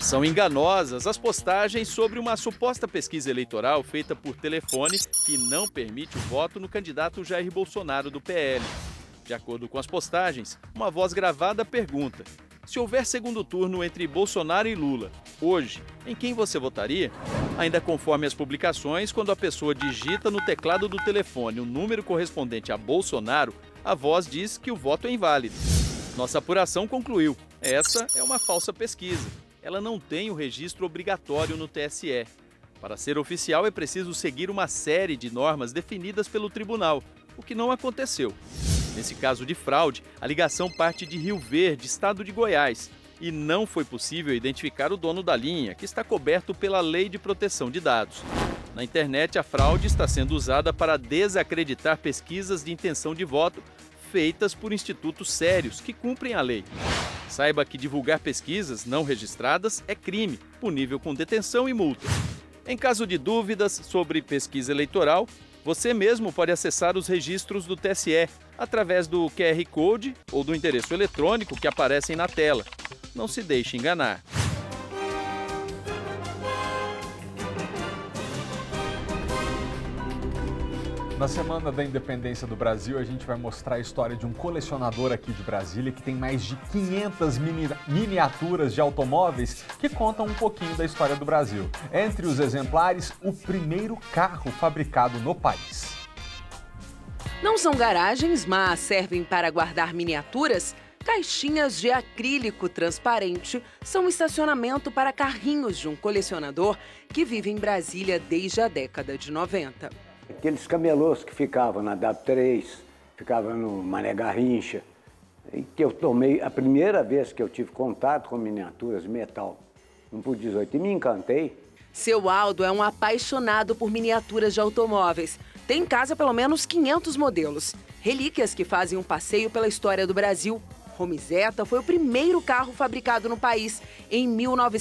São enganosas as postagens sobre uma suposta pesquisa eleitoral feita por telefone que não permite o voto no candidato Jair Bolsonaro do PL. De acordo com as postagens, uma voz gravada pergunta: se houver segundo turno entre Bolsonaro e Lula, hoje, em quem você votaria? Ainda conforme as publicações, quando a pessoa digita no teclado do telefone o número correspondente a Bolsonaro, a voz diz que o voto é inválido. Nossa apuração concluiu: essa é uma falsa pesquisa. Ela não tem o registro obrigatório no TSE. Para ser oficial é preciso seguir uma série de normas definidas pelo tribunal, o que não aconteceu. Nesse caso de fraude, a ligação parte de Rio Verde, estado de Goiás, e não foi possível identificar o dono da linha, que está coberto pela Lei de Proteção de Dados. Na internet, a fraude está sendo usada para desacreditar pesquisas de intenção de voto feitas por institutos sérios que cumprem a lei. Saiba que divulgar pesquisas não registradas é crime, punível com detenção e multa. Em caso de dúvidas sobre pesquisa eleitoral, você mesmo pode acessar os registros do TSE através do QR Code ou do endereço eletrônico que aparecem na tela. Não se deixe enganar. Na Semana da Independência do Brasil, a gente vai mostrar a história de um colecionador aqui de Brasília que tem mais de 500 miniaturas de automóveis que contam um pouquinho da história do Brasil. Entre os exemplares, o primeiro carro fabricado no país. Não são garagens, mas servem para guardar miniaturas. Caixinhas de acrílico transparente são um estacionamento para carrinhos de um colecionador que vive em Brasília desde a década de 90. Aqueles camelôs que ficavam na W3, ficavam no Mané Garrincha, e que eu tomei, a primeira vez que eu tive contato com miniaturas de metal, 1x18, e me encantei. Seu Aldo é um apaixonado por miniaturas de automóveis. Tem em casa pelo menos 500 modelos. Relíquias que fazem um passeio pela história do Brasil. Romizeta foi o primeiro carro fabricado no país em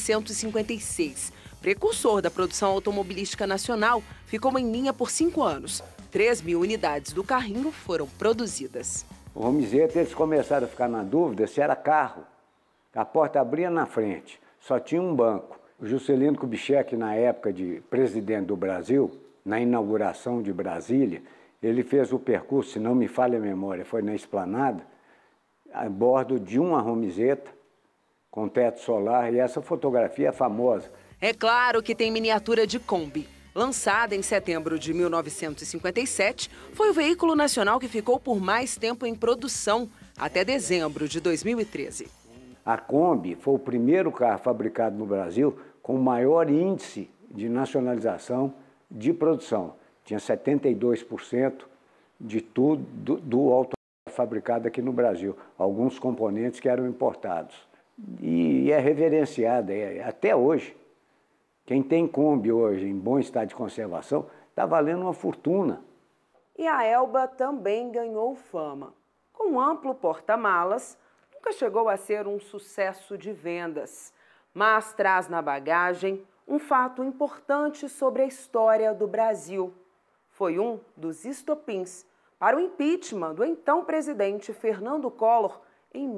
1956. Precursor da produção automobilística nacional, ficou em linha por 5 anos. 3.000 unidades do carrinho foram produzidas. O Romizeta, eles começaram a ficar na dúvida se era carro. A porta abria na frente, só tinha um banco. O Juscelino Kubitschek, na época de presidente do Brasil, na inauguração de Brasília, ele fez o percurso, se não me falha a memória, foi na Esplanada, a bordo de uma Romizeta com teto solar, e essa fotografia é famosa. É claro que tem miniatura de Kombi. Lançada em setembro de 1957, foi o veículo nacional que ficou por mais tempo em produção, até dezembro de 2013. A Kombi foi o primeiro carro fabricado no Brasil com o maior índice de nacionalização de produção. Tinha 72% de tudo do automóvel fabricado aqui no Brasil. Alguns componentes que eram importados. E é reverenciada até hoje. Quem tem Kombi hoje em bom estado de conservação está valendo uma fortuna. E a Elba também ganhou fama. Com um amplo porta-malas, nunca chegou a ser um sucesso de vendas, mas traz na bagagem um fato importante sobre a história do Brasil. Foi um dos estopins para o impeachment do então presidente Fernando Collor em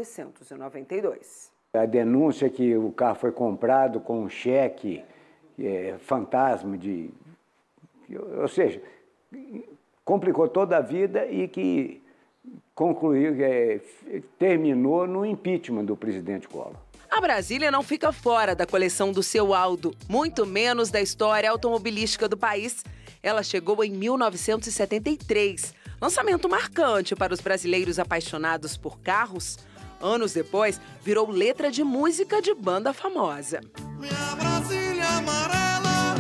1992. A denúncia que o carro foi comprado com um cheque fantasma, ou seja, complicou toda a vida e que concluiu, terminou no impeachment do presidente Collor. A Brasília não fica fora da coleção do seu Aldo, muito menos da história automobilística do país. Ela chegou em 1973, lançamento marcante para os brasileiros apaixonados por carros. Anos depois, virou letra de música de banda famosa. Minha Brasília amarela,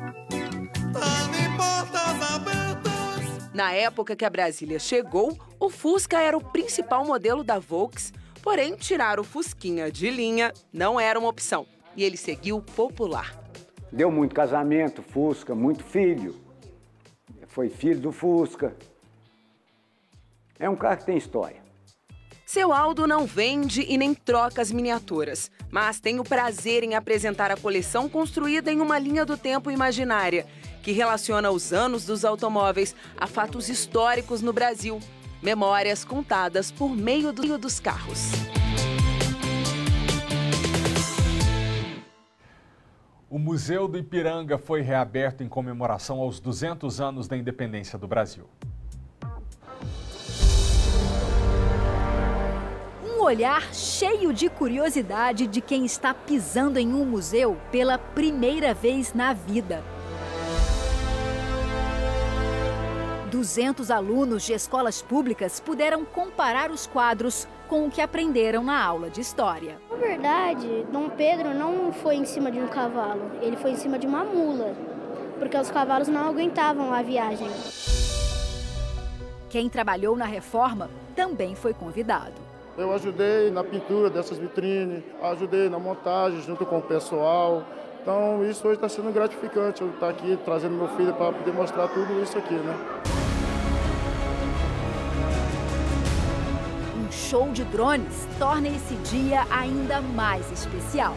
tá de portas abertas. Na época que a Brasília chegou, o Fusca era o principal modelo da Volks, porém tirar o Fusquinha de linha não era uma opção, e ele seguiu popular. Deu muito casamento, Fusca, muito filho. Foi filho do Fusca. É um carro que tem história. Seu Aldo não vende e nem troca as miniaturas, mas tem o prazer em apresentar a coleção construída em uma linha do tempo imaginária, que relaciona os anos dos automóveis a fatos históricos no Brasil, memórias contadas por meio dos carros. Museu do Ipiranga foi reaberto em comemoração aos 200 anos da independência do Brasil. Um olhar cheio de curiosidade de quem está pisando em um museu pela primeira vez na vida. 200 alunos de escolas públicas puderam comparar os quadros com o que aprenderam na aula de história. Na verdade, Dom Pedro não foi em cima de um cavalo, ele foi em cima de uma mula, porque os cavalos não aguentavam a viagem. Quem trabalhou na reforma também foi convidado. Eu ajudei na pintura dessas vitrines, ajudei na montagem junto com o pessoal. Então isso hoje está sendo gratificante, eu estar aqui trazendo meu filho para poder mostrar tudo isso aqui, né? Um show de drones torna esse dia ainda mais especial.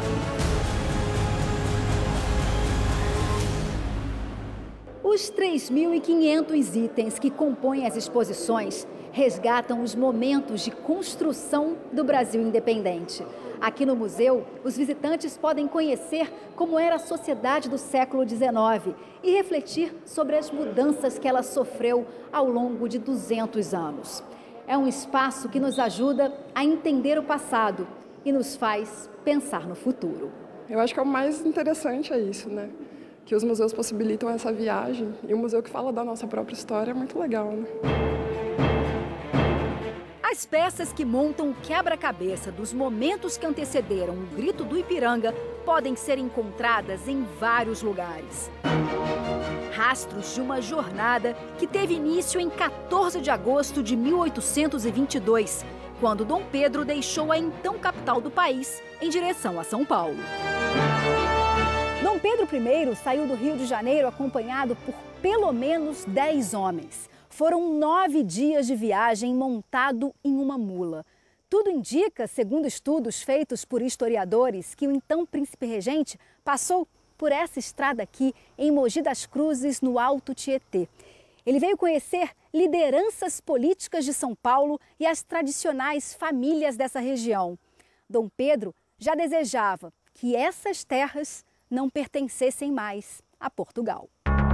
Os 3.500 itens que compõem as exposições resgatam os momentos de construção do Brasil independente. Aqui no museu, os visitantes podem conhecer como era a sociedade do século XIX e refletir sobre as mudanças que ela sofreu ao longo de 200 anos. É um espaço que nos ajuda a entender o passado e nos faz pensar no futuro. Eu acho que é o mais interessante é isso, né? Que os museus possibilitam essa viagem e o museu que fala da nossa própria história é muito legal, né? As peças que montam o quebra-cabeça dos momentos que antecederam o Grito do Ipiranga podem ser encontradas em vários lugares. Rastros de uma jornada que teve início em 14 de agosto de 1822, quando Dom Pedro deixou a então capital do país em direção a São Paulo. Dom Pedro I saiu do Rio de Janeiro acompanhado por pelo menos 10 homens. Foram 9 dias de viagem montado em uma mula. Tudo indica, segundo estudos feitos por historiadores, que o então príncipe regente passou por essa estrada aqui, em Mogi das Cruzes, no Alto Tietê. Ele veio conhecer lideranças políticas de São Paulo e as tradicionais famílias dessa região. Dom Pedro já desejava que essas terras não pertencessem mais a Portugal.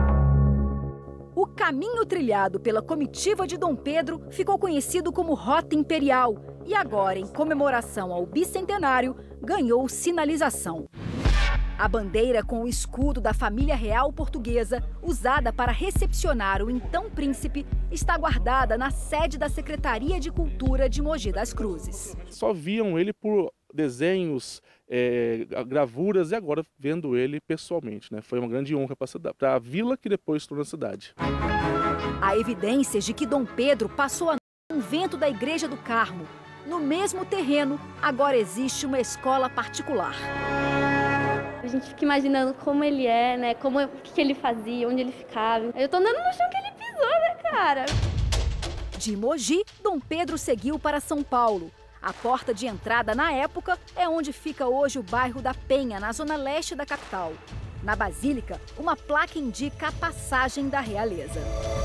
O caminho trilhado pela comitiva de Dom Pedro ficou conhecido como Rota Imperial e agora, em comemoração ao bicentenário, ganhou sinalização. A bandeira com o escudo da família real portuguesa, usada para recepcionar o então príncipe, está guardada na sede da Secretaria de Cultura de Mogi das Cruzes. Só viam ele por desenhos, gravuras e agora vendo ele pessoalmente, né? Foi uma grande honra para a vila que depois se tornou a cidade. Há evidências de que Dom Pedro passou a noite no convento da Igreja do Carmo. No mesmo terreno, agora existe uma escola particular. A gente fica imaginando como ele é, né? O que ele fazia, onde ele ficava. Eu tô andando no chão que ele pisou, né, cara? De Mogi, Dom Pedro seguiu para São Paulo. A porta de entrada, na época, é onde fica hoje o bairro da Penha, na zona leste da capital. Na Basílica, uma placa indica a passagem da realeza.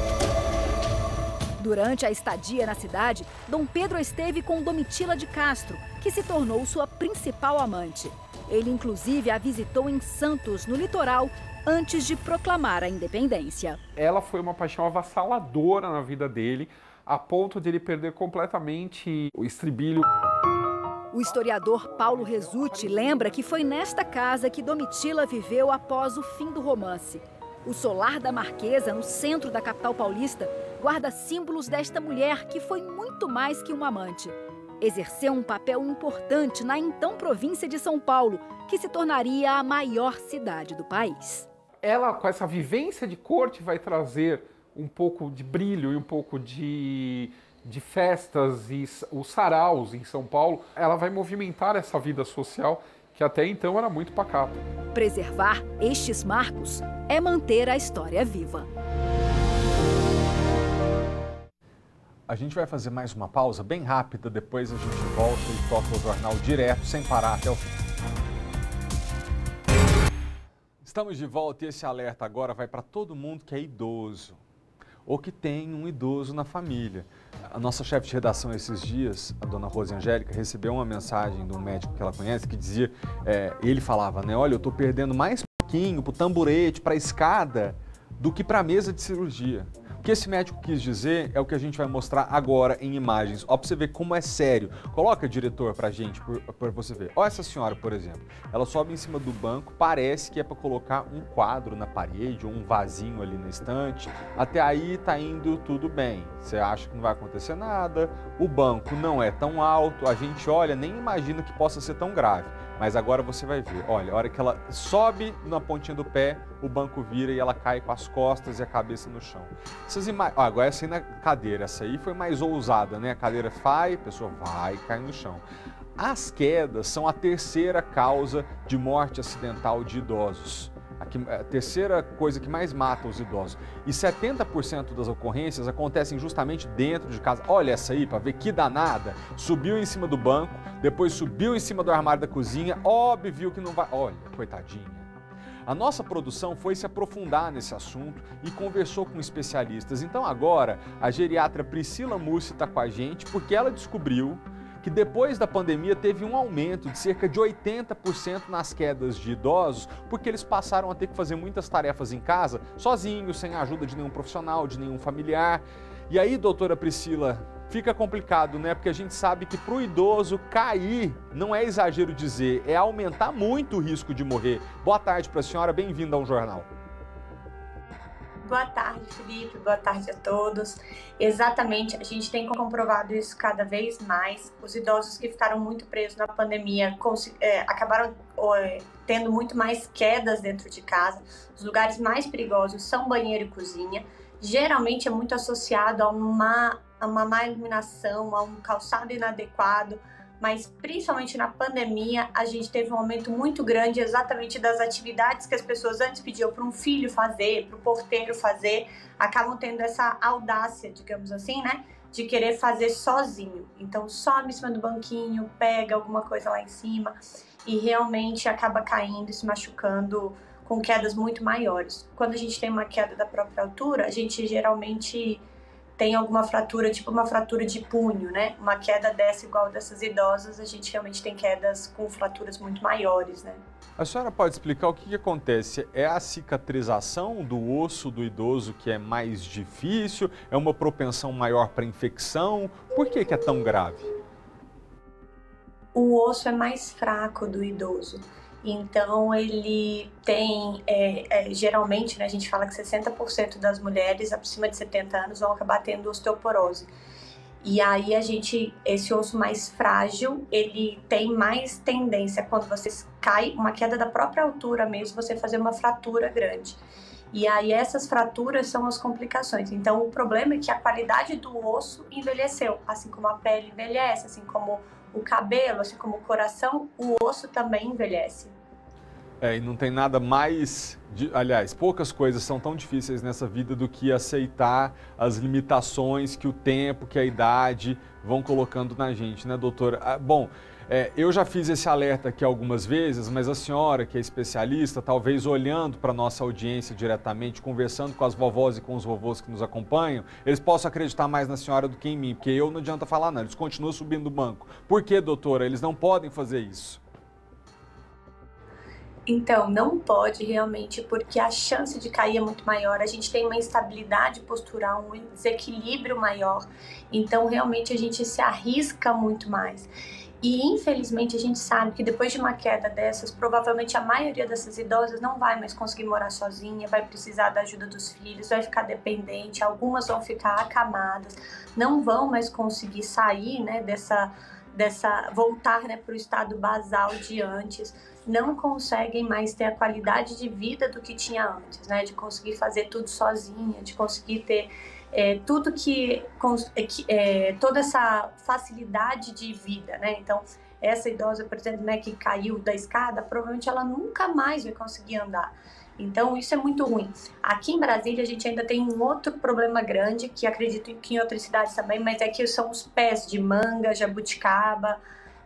Durante a estadia na cidade, Dom Pedro esteve com Domitila de Castro, que se tornou sua principal amante. Ele, inclusive, a visitou em Santos, no litoral, antes de proclamar a independência. Ela foi uma paixão avassaladora na vida dele, a ponto de ele perder completamente o estribilho. O historiador Paulo Resutti lembra que foi nesta casa que Domitila viveu após o fim do romance. O solar da Marquesa, no centro da capital paulista, guarda símbolos desta mulher que foi muito mais que uma amante. Exerceu um papel importante na então província de São Paulo, que se tornaria a maior cidade do país. Ela, com essa vivência de corte, vai trazer um pouco de brilho e um pouco de festas e os saraus em São Paulo. Ela vai movimentar essa vida social que até então era muito pacata. Preservar estes marcos é manter a história viva. A gente vai fazer mais uma pausa bem rápida, depois a gente volta e toca o jornal direto, sem parar até o fim. Estamos de volta e esse alerta agora vai para todo mundo que é idoso. ou que tem um idoso na família. A nossa chefe de redação esses dias, a dona Rose Angélica, recebeu uma mensagem de um médico que ela conhece que dizia, ele falava, né, olha, eu estou perdendo mais pouquinho para o tamborete, para a escada, do que para a mesa de cirurgia. O que esse médico quis dizer é o que a gente vai mostrar agora em imagens. Ó, pra você ver como é sério. Coloca, diretor, pra gente, pra você ver. Ó essa senhora, por exemplo. Ela sobe em cima do banco, parece que é para colocar um quadro na parede ou um vasinho ali na estante. Até aí tá indo tudo bem. Você acha que não vai acontecer nada, o banco não é tão alto, a gente olha, nem imagina que possa ser tão grave. Mas agora você vai ver, olha, a hora que ela sobe na pontinha do pé, o banco vira e ela cai com as costas e a cabeça no chão. Agora essa aí na cadeira, essa aí foi mais ousada, né? A cadeira vai, a pessoa vai e cai no chão. As quedas são a terceira causa de morte acidental de idosos. A terceira coisa que mais mata os idosos. E 70% das ocorrências acontecem justamente dentro de casa. Olha essa aí, para ver que danada. Subiu em cima do banco, depois subiu em cima do armário da cozinha, óbvio que não vai... Olha, coitadinha. A nossa produção foi se aprofundar nesse assunto e conversou com especialistas. Então agora, a geriatra Priscila Mussi está com a gente porque ela descobriu que depois da pandemia teve um aumento de cerca de 80% nas quedas de idosos, porque eles passaram a ter que fazer muitas tarefas em casa, sozinhos, sem a ajuda de nenhum profissional, de nenhum familiar. E aí, doutora Priscila, fica complicado, né? Porque a gente sabe que para o idoso cair, não é exagero dizer, é aumentar muito o risco de morrer. Boa tarde para a senhora, bem-vinda ao Jornal. Boa tarde, Felipe. Boa tarde a todos. Exatamente, a gente tem comprovado isso cada vez mais. Os idosos que ficaram muito presos na pandemia acabaram tendo muito mais quedas dentro de casa. Os lugares mais perigosos são banheiro e cozinha. Geralmente é muito associado a uma má iluminação, a um calçado inadequado, mas principalmente na pandemia a gente teve um aumento muito grande exatamente das atividades que as pessoas antes pediam para um filho fazer, para o porteiro fazer, acabam tendo essa audácia, digamos assim, né, de querer fazer sozinho. Então sobe em cima do banquinho, pega alguma coisa lá em cima e realmente acaba caindo e se machucando com quedas muito maiores. Quando a gente tem uma queda da própria altura, a gente geralmente tem alguma fratura, tipo uma fratura de punho, né? Uma queda dessa igual dessas idosas, a gente realmente tem quedas com fraturas muito maiores, né? A senhora pode explicar o que acontece? É a cicatrização do osso do idoso que é mais difícil? É uma propensão maior para infecção? Por que é tão grave? O osso é mais fraco do idoso. Então, ele tem, geralmente, né, a gente fala que 60% das mulheres acima de 70 anos vão acabar tendo osteoporose. E aí, esse osso mais frágil, ele tem mais tendência, quando você cai, uma queda da própria altura mesmo, você fazer uma fratura grande. E aí, essas fraturas são as complicações. Então, o problema é que a qualidade do osso envelheceu, assim como a pele envelhece, assim como o cabelo, assim como o coração, o osso também envelhece. E não tem nada mais... Aliás, poucas coisas são tão difíceis nessa vida do que aceitar as limitações que o tempo, que a idade vão colocando na gente, né, doutora? Eu já fiz esse alerta aqui algumas vezes, mas a senhora, que é especialista, talvez olhando para a nossa audiência diretamente, conversando com as vovós e com os vovôs que nos acompanham, eles possam acreditar mais na senhora do que em mim, porque eu não adianta falar não, eles continuam subindo o banco. Por que, doutora? Eles não podem fazer isso. Então, não pode realmente, porque a chance de cair é muito maior, a gente tem uma instabilidade postural, um desequilíbrio maior, então realmente a gente se arrisca muito mais. E infelizmente a gente sabe que depois de uma queda dessas, provavelmente a maioria dessas idosas não vai mais conseguir morar sozinha, vai precisar da ajuda dos filhos, vai ficar dependente, algumas vão ficar acamadas, não vão mais conseguir sair, né, voltar, né, para o estado basal de antes, não conseguem mais ter a qualidade de vida do que tinha antes, né, de conseguir fazer tudo sozinha, de conseguir ter toda essa facilidade de vida, né? Então, essa idosa, por exemplo, né, que caiu da escada, provavelmente ela nunca mais vai conseguir andar. Então, isso é muito ruim. Aqui em Brasília, a gente ainda tem um outro problema grande, que acredito que em outras cidades também, mas é que são os pés de manga, jabuticaba,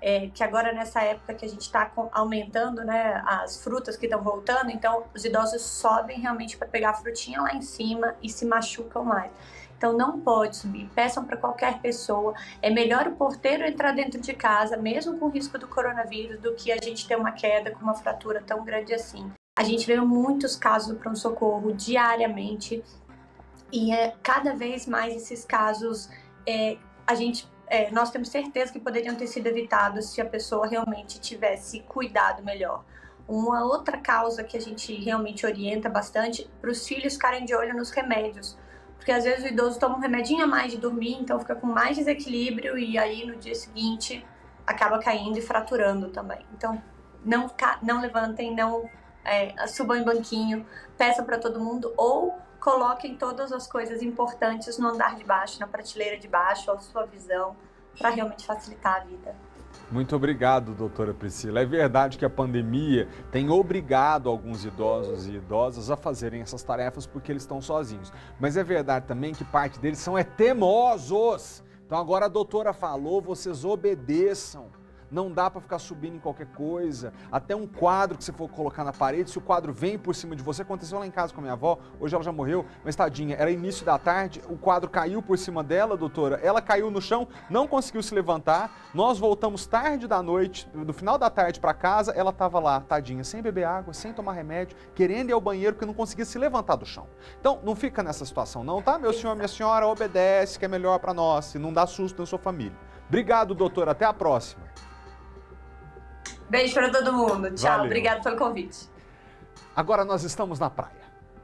que agora nessa época que a gente está aumentando, né, as frutas que estão voltando, então os idosos sobem realmente para pegar a frutinha lá em cima e se machucam mais. Então não pode subir, peçam para qualquer pessoa. É melhor o porteiro entrar dentro de casa, mesmo com o risco do coronavírus, do que a gente ter uma queda com uma fratura tão grande assim. A gente vê muitos casos do pronto-socorro diariamente e cada vez mais esses casos nós temos certeza que poderiam ter sido evitados se a pessoa realmente tivesse cuidado melhor. Uma outra causa que a gente realmente orienta bastante para os filhos ficarem de olho nos remédios, porque às vezes o idoso toma um remedinho a mais de dormir, então fica com mais desequilíbrio e aí no dia seguinte acaba caindo e fraturando também. Então não levantem, não subam em banquinho, peçam para todo mundo ou coloquem todas as coisas importantes no andar de baixo, na prateleira de baixo, à sua visão, para realmente facilitar a vida. Muito obrigado, doutora Priscila. É verdade que a pandemia tem obrigado alguns idosos e idosas a fazerem essas tarefas porque eles estão sozinhos. Mas é verdade também que parte deles são teimosos. Então agora a doutora falou, vocês obedeçam. Não dá para ficar subindo em qualquer coisa. Até um quadro que você for colocar na parede, se o quadro vem por cima de você, aconteceu lá em casa com a minha avó, hoje ela já morreu, mas tadinha, era início da tarde, o quadro caiu por cima dela, doutora, ela caiu no chão, não conseguiu se levantar, nós voltamos tarde da noite, no final da tarde para casa, ela estava lá, tadinha, sem beber água, sem tomar remédio, querendo ir ao banheiro porque não conseguia se levantar do chão. Então, não fica nessa situação não, tá? Meu senhor, minha senhora, obedece, que é melhor para nós, e não dá susto na sua família. Obrigado, doutora, até a próxima. Beijo para todo mundo. Tchau, Valeu. Obrigado pelo convite. Agora nós estamos na praia.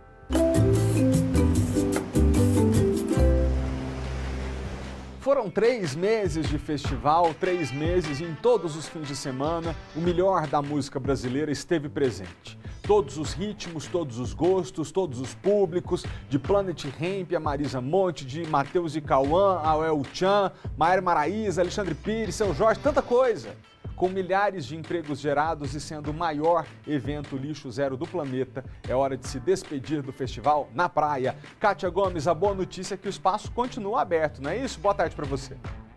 Foram 3 meses de festival, 3 meses e em todos os fins de semana, o melhor da música brasileira esteve presente. Todos os ritmos, todos os gostos, todos os públicos, de Planet Hemp, a Marisa Monte, de Matheus e Cauã, a El Chan, Maiara Maraíza, Alexandre Pires, Seu Jorge, tanta coisa. Com milhares de empregos gerados e sendo o maior evento lixo zero do planeta, é hora de se despedir do festival na praia. Kátia Gomes, a boa notícia é que o espaço continua aberto, não é isso? Boa tarde para você.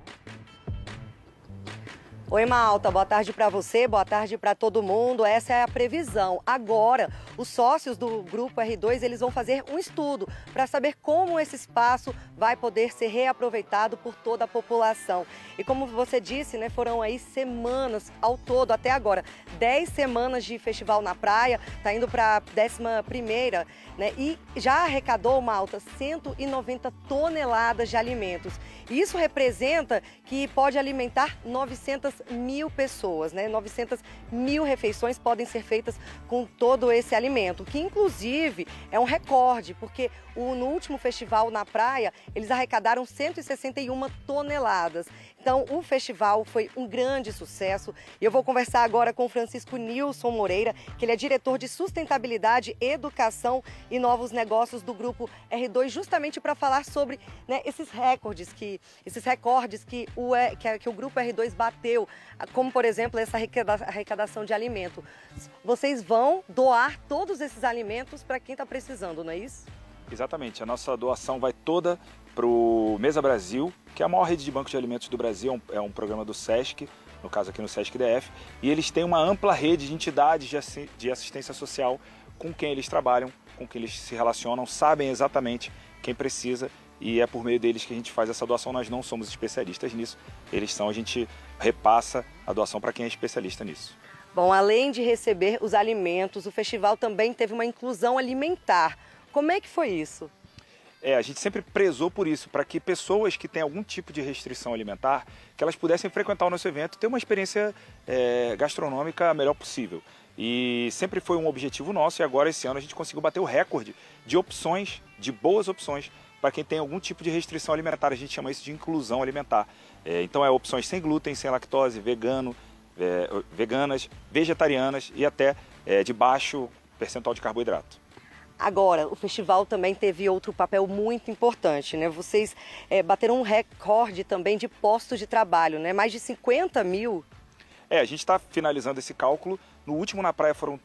Oi, Malta, boa tarde para você, boa tarde para todo mundo. Essa é a previsão. Agora, os sócios do Grupo R2, eles vão fazer um estudo para saber como esse espaço vai poder ser reaproveitado por toda a população. E como você disse, né, foram aí semanas ao todo, até agora, 10 semanas de festival na praia, tá indo para a 11ª, né, e já arrecadou, Malta, 190 toneladas de alimentos. Isso representa que pode alimentar 900 mil pessoas, né? 900 mil refeições podem ser feitas com todo esse alimento, que inclusive é um recorde, porque no último festival na praia, eles arrecadaram 161 toneladas. Então, o festival foi um grande sucesso e eu vou conversar agora com o Francisco Nilson Moreira, que ele é diretor de Sustentabilidade, Educação e Novos Negócios do Grupo R2, justamente para falar sobre, né, esses recordes que o Grupo R2 bateu, como, por exemplo, essa arrecadação de alimento. Vocês vão doar todos esses alimentos para quem está precisando, não é isso? Exatamente, a nossa doação vai toda para o Mesa Brasil, que é a maior rede de bancos de alimentos do Brasil, é um programa do SESC, no caso aqui no SESC DF, e eles têm uma ampla rede de entidades de assistência social com quem eles trabalham, com quem eles se relacionam, sabem exatamente quem precisa e é por meio deles que a gente faz essa doação. Nós não somos especialistas nisso, a gente repassa a doação para quem é especialista nisso. Bom, além de receber os alimentos, o festival também teve uma inclusão alimentar. Como é que foi isso? A gente sempre prezou por isso, para que pessoas que têm algum tipo de restrição alimentar, que elas pudessem frequentar o nosso evento e ter uma experiência gastronômica a melhor possível. E sempre foi um objetivo nosso e agora esse ano a gente conseguiu bater o recorde de opções, de boas opções, para quem tem algum tipo de restrição alimentar. A gente chama isso de inclusão alimentar. Então opções sem glúten, sem lactose, veganas, vegetarianas e até de baixo percentual de carboidrato. Agora, o festival também teve outro papel muito importante, né? Vocês bateram um recorde também de postos de trabalho, né? Mais de 50 mil. A gente está finalizando esse cálculo. No último na praia foram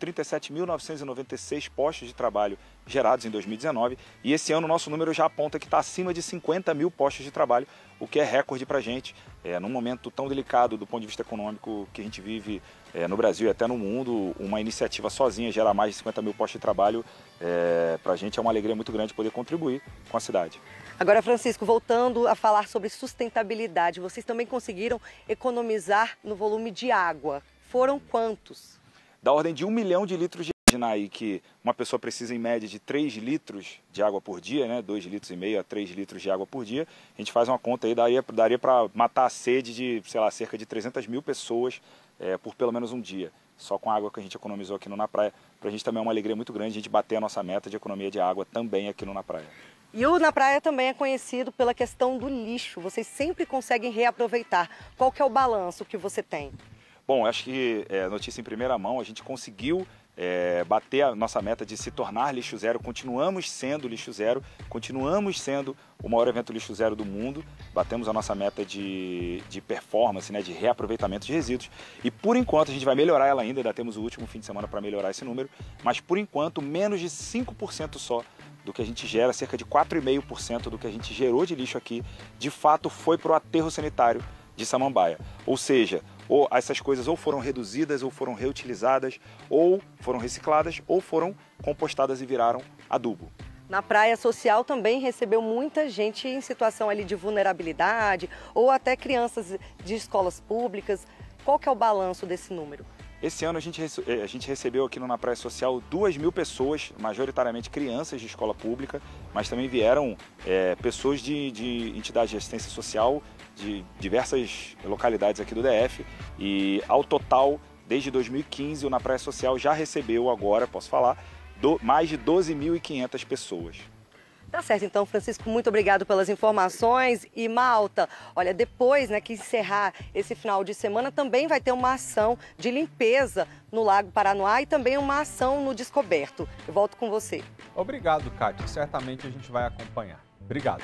37.996 postos de trabalho gerados em 2019 e esse ano o nosso número já aponta que está acima de 50 mil postos de trabalho, o que é recorde para a gente. Num momento tão delicado do ponto de vista econômico que a gente vive no Brasil e até no mundo, uma iniciativa sozinha gerar mais de 50 mil postos de trabalho, para a gente é uma alegria muito grande poder contribuir com a cidade. Agora, Francisco, voltando a falar sobre sustentabilidade, vocês também conseguiram economizar no volume de água. Foram quantos? Da ordem de 1 milhão de litros de imaginar aí que uma pessoa precisa em média de 3 litros de água por dia, né? 2,5 litros a 3 litros de água por dia. A gente faz uma conta aí, daria para matar a sede de, sei lá, cerca de 300 mil pessoas por pelo menos um dia. Só com a água que a gente economizou aqui no Na Praia. Para a gente também é uma alegria muito grande a gente bater a nossa meta de economia de água também aqui no Na Praia. E o Na Praia também é conhecido pela questão do lixo. Vocês sempre conseguem reaproveitar. Qual que é o balanço que você tem? Bom, acho que notícia em primeira mão, a gente conseguiu bater a nossa meta de se tornar lixo zero. Continuamos sendo lixo zero, continuamos sendo o maior evento lixo zero do mundo. Batemos a nossa meta de performance, né, de reaproveitamento de resíduos. E por enquanto a gente vai melhorar ela ainda temos o último fim de semana para melhorar esse número. Mas por enquanto menos de 5% só do que a gente gera, cerca de 4,5% do que a gente gerou de lixo aqui, de fato foi para o aterro sanitário de Samambaia. Ou seja, essas coisas ou foram reduzidas, ou foram reutilizadas, ou foram recicladas, ou foram compostadas e viraram adubo. Na Praia Social também recebeu muita gente em situação ali de vulnerabilidade, ou até crianças de escolas públicas. Qual que é o balanço desse número? Esse ano a gente recebeu aqui no Na Praia Social 2.000 pessoas, majoritariamente crianças de escola pública, mas também vieram pessoas de entidades de assistência social de diversas localidades aqui do DF. E ao total, desde 2015, o Na Praia Social já recebeu agora, posso falar, mais de 12.500 pessoas. Tá certo, então, Francisco, muito obrigado pelas informações. E Malta, olha, depois que encerrar esse final de semana, também vai ter uma ação de limpeza no Lago Paranoá e também uma ação no Descoberto. Eu volto com você. Obrigado, Kátia. Certamente a gente vai acompanhar. Obrigado.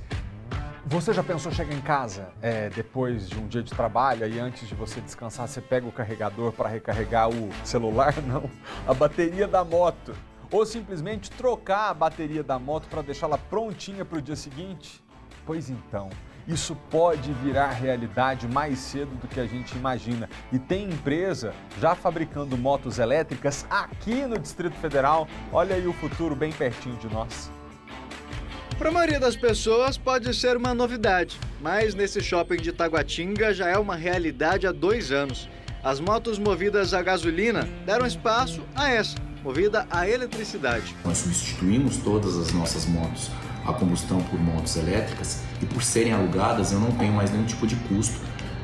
Você já pensou chegar em casa depois de um dia de trabalho e antes de você descansar, você pega o carregador para recarregar o celular? Não, a bateria da moto. Ou simplesmente trocar a bateria da moto para deixá-la prontinha para o dia seguinte? Pois então, isso pode virar realidade mais cedo do que a gente imagina. E tem empresa já fabricando motos elétricas aqui no Distrito Federal. Olha aí o futuro bem pertinho de nós. Para a maioria das pessoas pode ser uma novidade, mas nesse shopping de Taguatinga já é uma realidade há 2 anos. As motos movidas a gasolina deram espaço a essa, movida a eletricidade. Nós substituímos todas as nossas motos a combustão por motos elétricas e por serem alugadas eu não tenho mais nenhum tipo de custo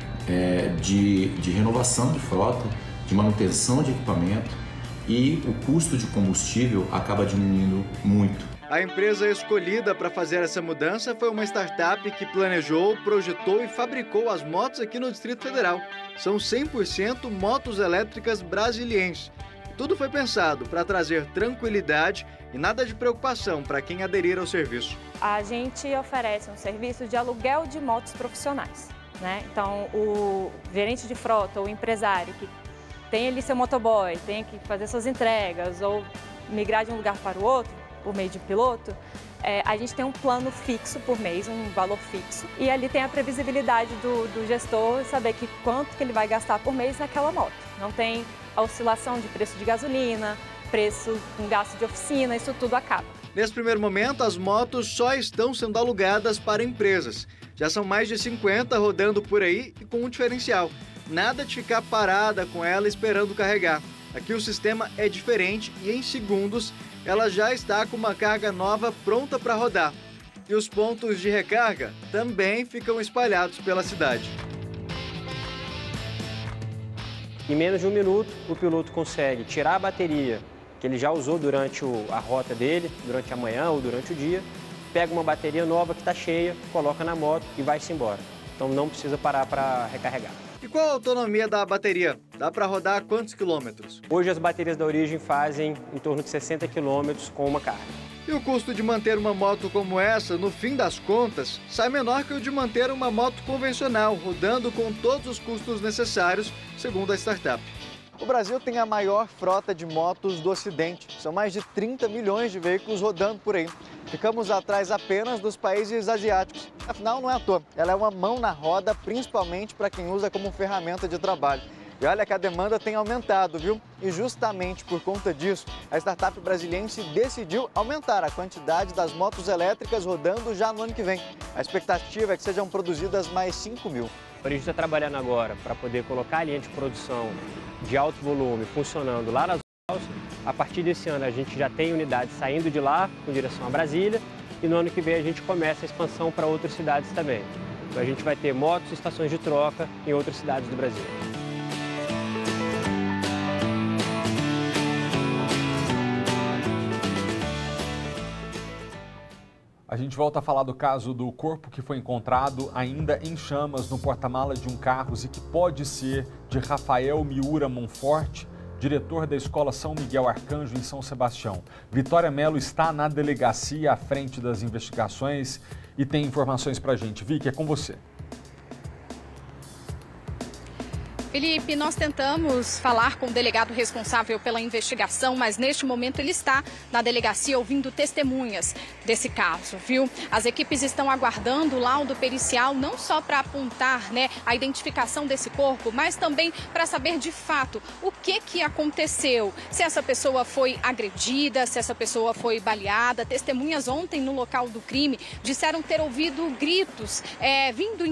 de renovação de frota, de manutenção de equipamento e o custo de combustível acaba diminuindo muito. A empresa escolhida para fazer essa mudança foi uma startup que planejou, projetou e fabricou as motos aqui no Distrito Federal. São 100% motos elétricas brasilienses. Tudo foi pensado para trazer tranquilidade e nada de preocupação para quem aderir ao serviço. A gente oferece um serviço de aluguel de motos profissionais, né? Então, o gerente de frota, o empresário que tem ali seu motoboy, tem que fazer suas entregas ou migrar de um lugar para o outro, por meio de piloto, a gente tem um plano fixo por mês, um valor fixo, e ali tem a previsibilidade do gestor saber quanto que ele vai gastar por mês naquela moto. Não tem a oscilação de preço de gasolina, preço com gasto de oficina, isso tudo acaba. Nesse primeiro momento, as motos só estão sendo alugadas para empresas. Já são mais de 50 rodando por aí e com um diferencial. Nada de ficar parada com ela esperando carregar. Aqui o sistema é diferente e em segundos ela já está com uma carga nova pronta para rodar. E os pontos de recarga também ficam espalhados pela cidade. Em menos de 1 minuto, o piloto consegue tirar a bateria que ele já usou durante a rota dele, durante a manhã ou durante o dia, pega uma bateria nova que está cheia, coloca na moto e vai-se embora. Então não precisa parar para recarregar. E qual a autonomia da bateria? Dá para rodar quantos quilômetros? Hoje as baterias da Origem fazem em torno de 60 quilômetros com uma carga. E o custo de manter uma moto como essa, no fim das contas, sai menor que o de manter uma moto convencional, rodando com todos os custos necessários, segundo a startup. O Brasil tem a maior frota de motos do Ocidente. São mais de 30 milhões de veículos rodando por aí. Ficamos atrás apenas dos países asiáticos. Afinal, não é à toa. Ela é uma mão na roda, principalmente para quem usa como ferramenta de trabalho. E olha que a demanda tem aumentado, viu? E justamente por conta disso, a startup brasiliense decidiu aumentar a quantidade das motos elétricas rodando já no ano que vem. A expectativa é que sejam produzidas mais 5 mil. A gente está trabalhando agora para poder colocar a linha de produção de alto volume funcionando lá nas Manaus. A partir desse ano a gente já tem unidades saindo de lá com direção a Brasília e no ano que vem a gente começa a expansão para outras cidades também. Então a gente vai ter motos e estações de troca em outras cidades do Brasil. A gente volta a falar do caso do corpo que foi encontrado ainda em chamas no porta-malas de um carro e que pode ser de Rafael Miura Monforte, diretor da Escola São Miguel Arcanjo em São Sebastião. Vitória Mello está na delegacia à frente das investigações e tem informações para a gente. Vicky, é com você. Felipe, nós tentamos falar com o delegado responsável pela investigação, mas neste momento ele está na delegacia ouvindo testemunhas desse caso, viu? As equipes estão aguardando o laudo pericial não só para apontar, a identificação desse corpo, mas também para saber de fato o que aconteceu. Se essa pessoa foi agredida, se essa pessoa foi baleada. Testemunhas ontem no local do crime disseram ter ouvido gritos vindo em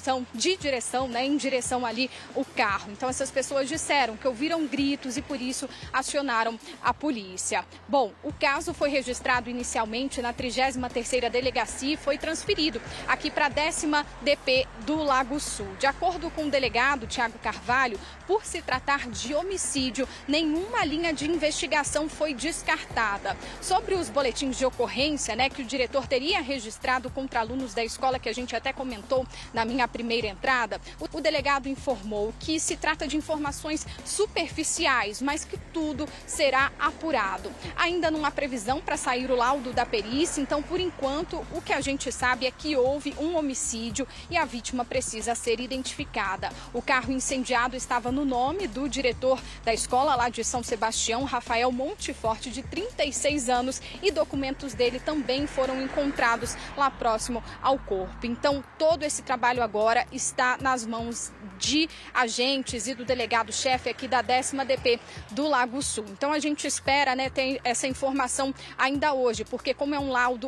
direção ali o carro. Então essas pessoas disseram que ouviram gritos e por isso acionaram a polícia. Bom, o caso foi registrado inicialmente na 33ª Delegacia e foi transferido aqui para a 10ª DP do Lago Sul. De acordo com o delegado Tiago Carvalho, por se tratar de homicídio, nenhuma linha de investigação foi descartada. Sobre os boletins de ocorrência, que o diretor teria registrado contra alunos da escola, que a gente até comentou na minha primeira entrada, o delegado informou que se trata de informações superficiais, mas que tudo será apurado. Ainda não há previsão para sair o laudo da perícia, então, por enquanto, o que a gente sabe é que houve um homicídio e a vítima precisa ser identificada. O carro incendiado estava no nome do diretor da escola lá de São Sebastião, Rafael Monteforte, de 36 anos, e documentos dele também foram encontrados lá próximo ao corpo. Então, todo esse trabalho agora está nas mãos de agentes e do delegado-chefe aqui da 10ª DP do Lago Sul. Então a gente espera, ter essa informação ainda hoje, porque como é um laudo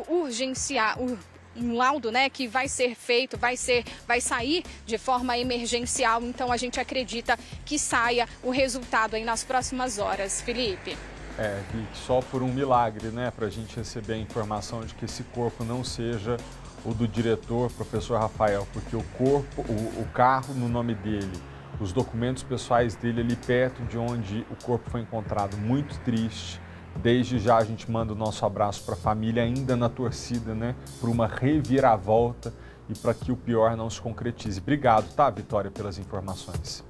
um laudo, que vai ser feito, vai sair de forma emergencial, então a gente acredita que saia o resultado aí nas próximas horas. Felipe. Vicky, só por um milagre, para a gente receber a informação de que esse corpo não seja o do diretor, professor Rafael, porque o carro no nome dele, os documentos pessoais dele ali perto de onde o corpo foi encontrado, muito triste. Desde já a gente manda o nosso abraço para a família, ainda na torcida, por uma reviravolta e para que o pior não se concretize. Obrigado, tá, Vitória, pelas informações.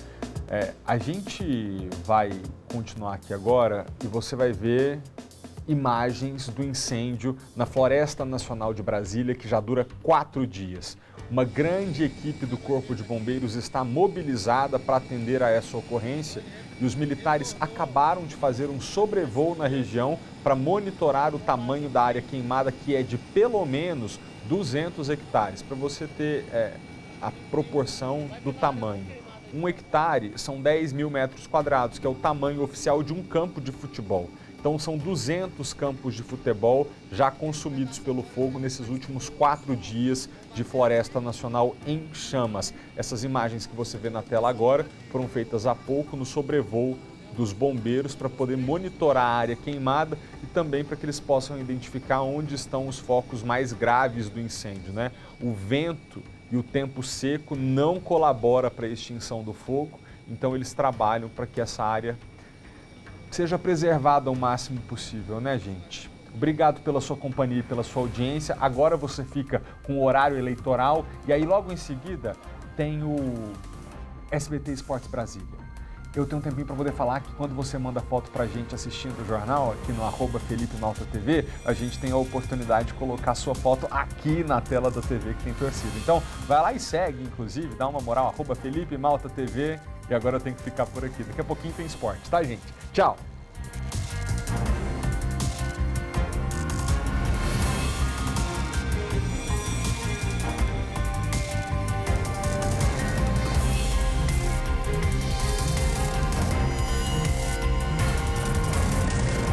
A gente vai continuar aqui agora e você vai ver imagens do incêndio na Floresta Nacional de Brasília, que já dura 4 dias. Uma grande equipe do Corpo de Bombeiros está mobilizada para atender a essa ocorrência e os militares acabaram de fazer um sobrevoo na região para monitorar o tamanho da área queimada, que é de pelo menos 200 hectares, para você ter a proporção do tamanho. 1 hectare são 10 mil metros quadrados, que é o tamanho oficial de um campo de futebol. Então são 200 campos de futebol já consumidos pelo fogo nesses últimos 4 dias de Floresta Nacional em chamas. Essas imagens que você vê na tela agora foram feitas há pouco no sobrevoo dos bombeiros para poder monitorar a área queimada e também para que eles possam identificar onde estão os focos mais graves do incêndio, O vento e o tempo seco não colabora para a extinção do fogo, então eles trabalham para que essa área seja preservada o máximo possível, gente? Obrigado pela sua companhia e pela sua audiência. Agora você fica com o horário eleitoral e aí logo em seguida tem o SBT Esportes Brasília. eu tenho um tempinho para poder falar que quando você manda foto pra gente assistindo o jornal, aqui no @FelipeMaltaTV, a gente tem a oportunidade de colocar sua foto aqui na tela da TV que tem torcida. Então, vai lá e segue, inclusive, dá uma moral, @FelipeMaltaTV. E agora eu tenho que ficar por aqui. Daqui a pouquinho tem esporte, tá, gente? Tchau!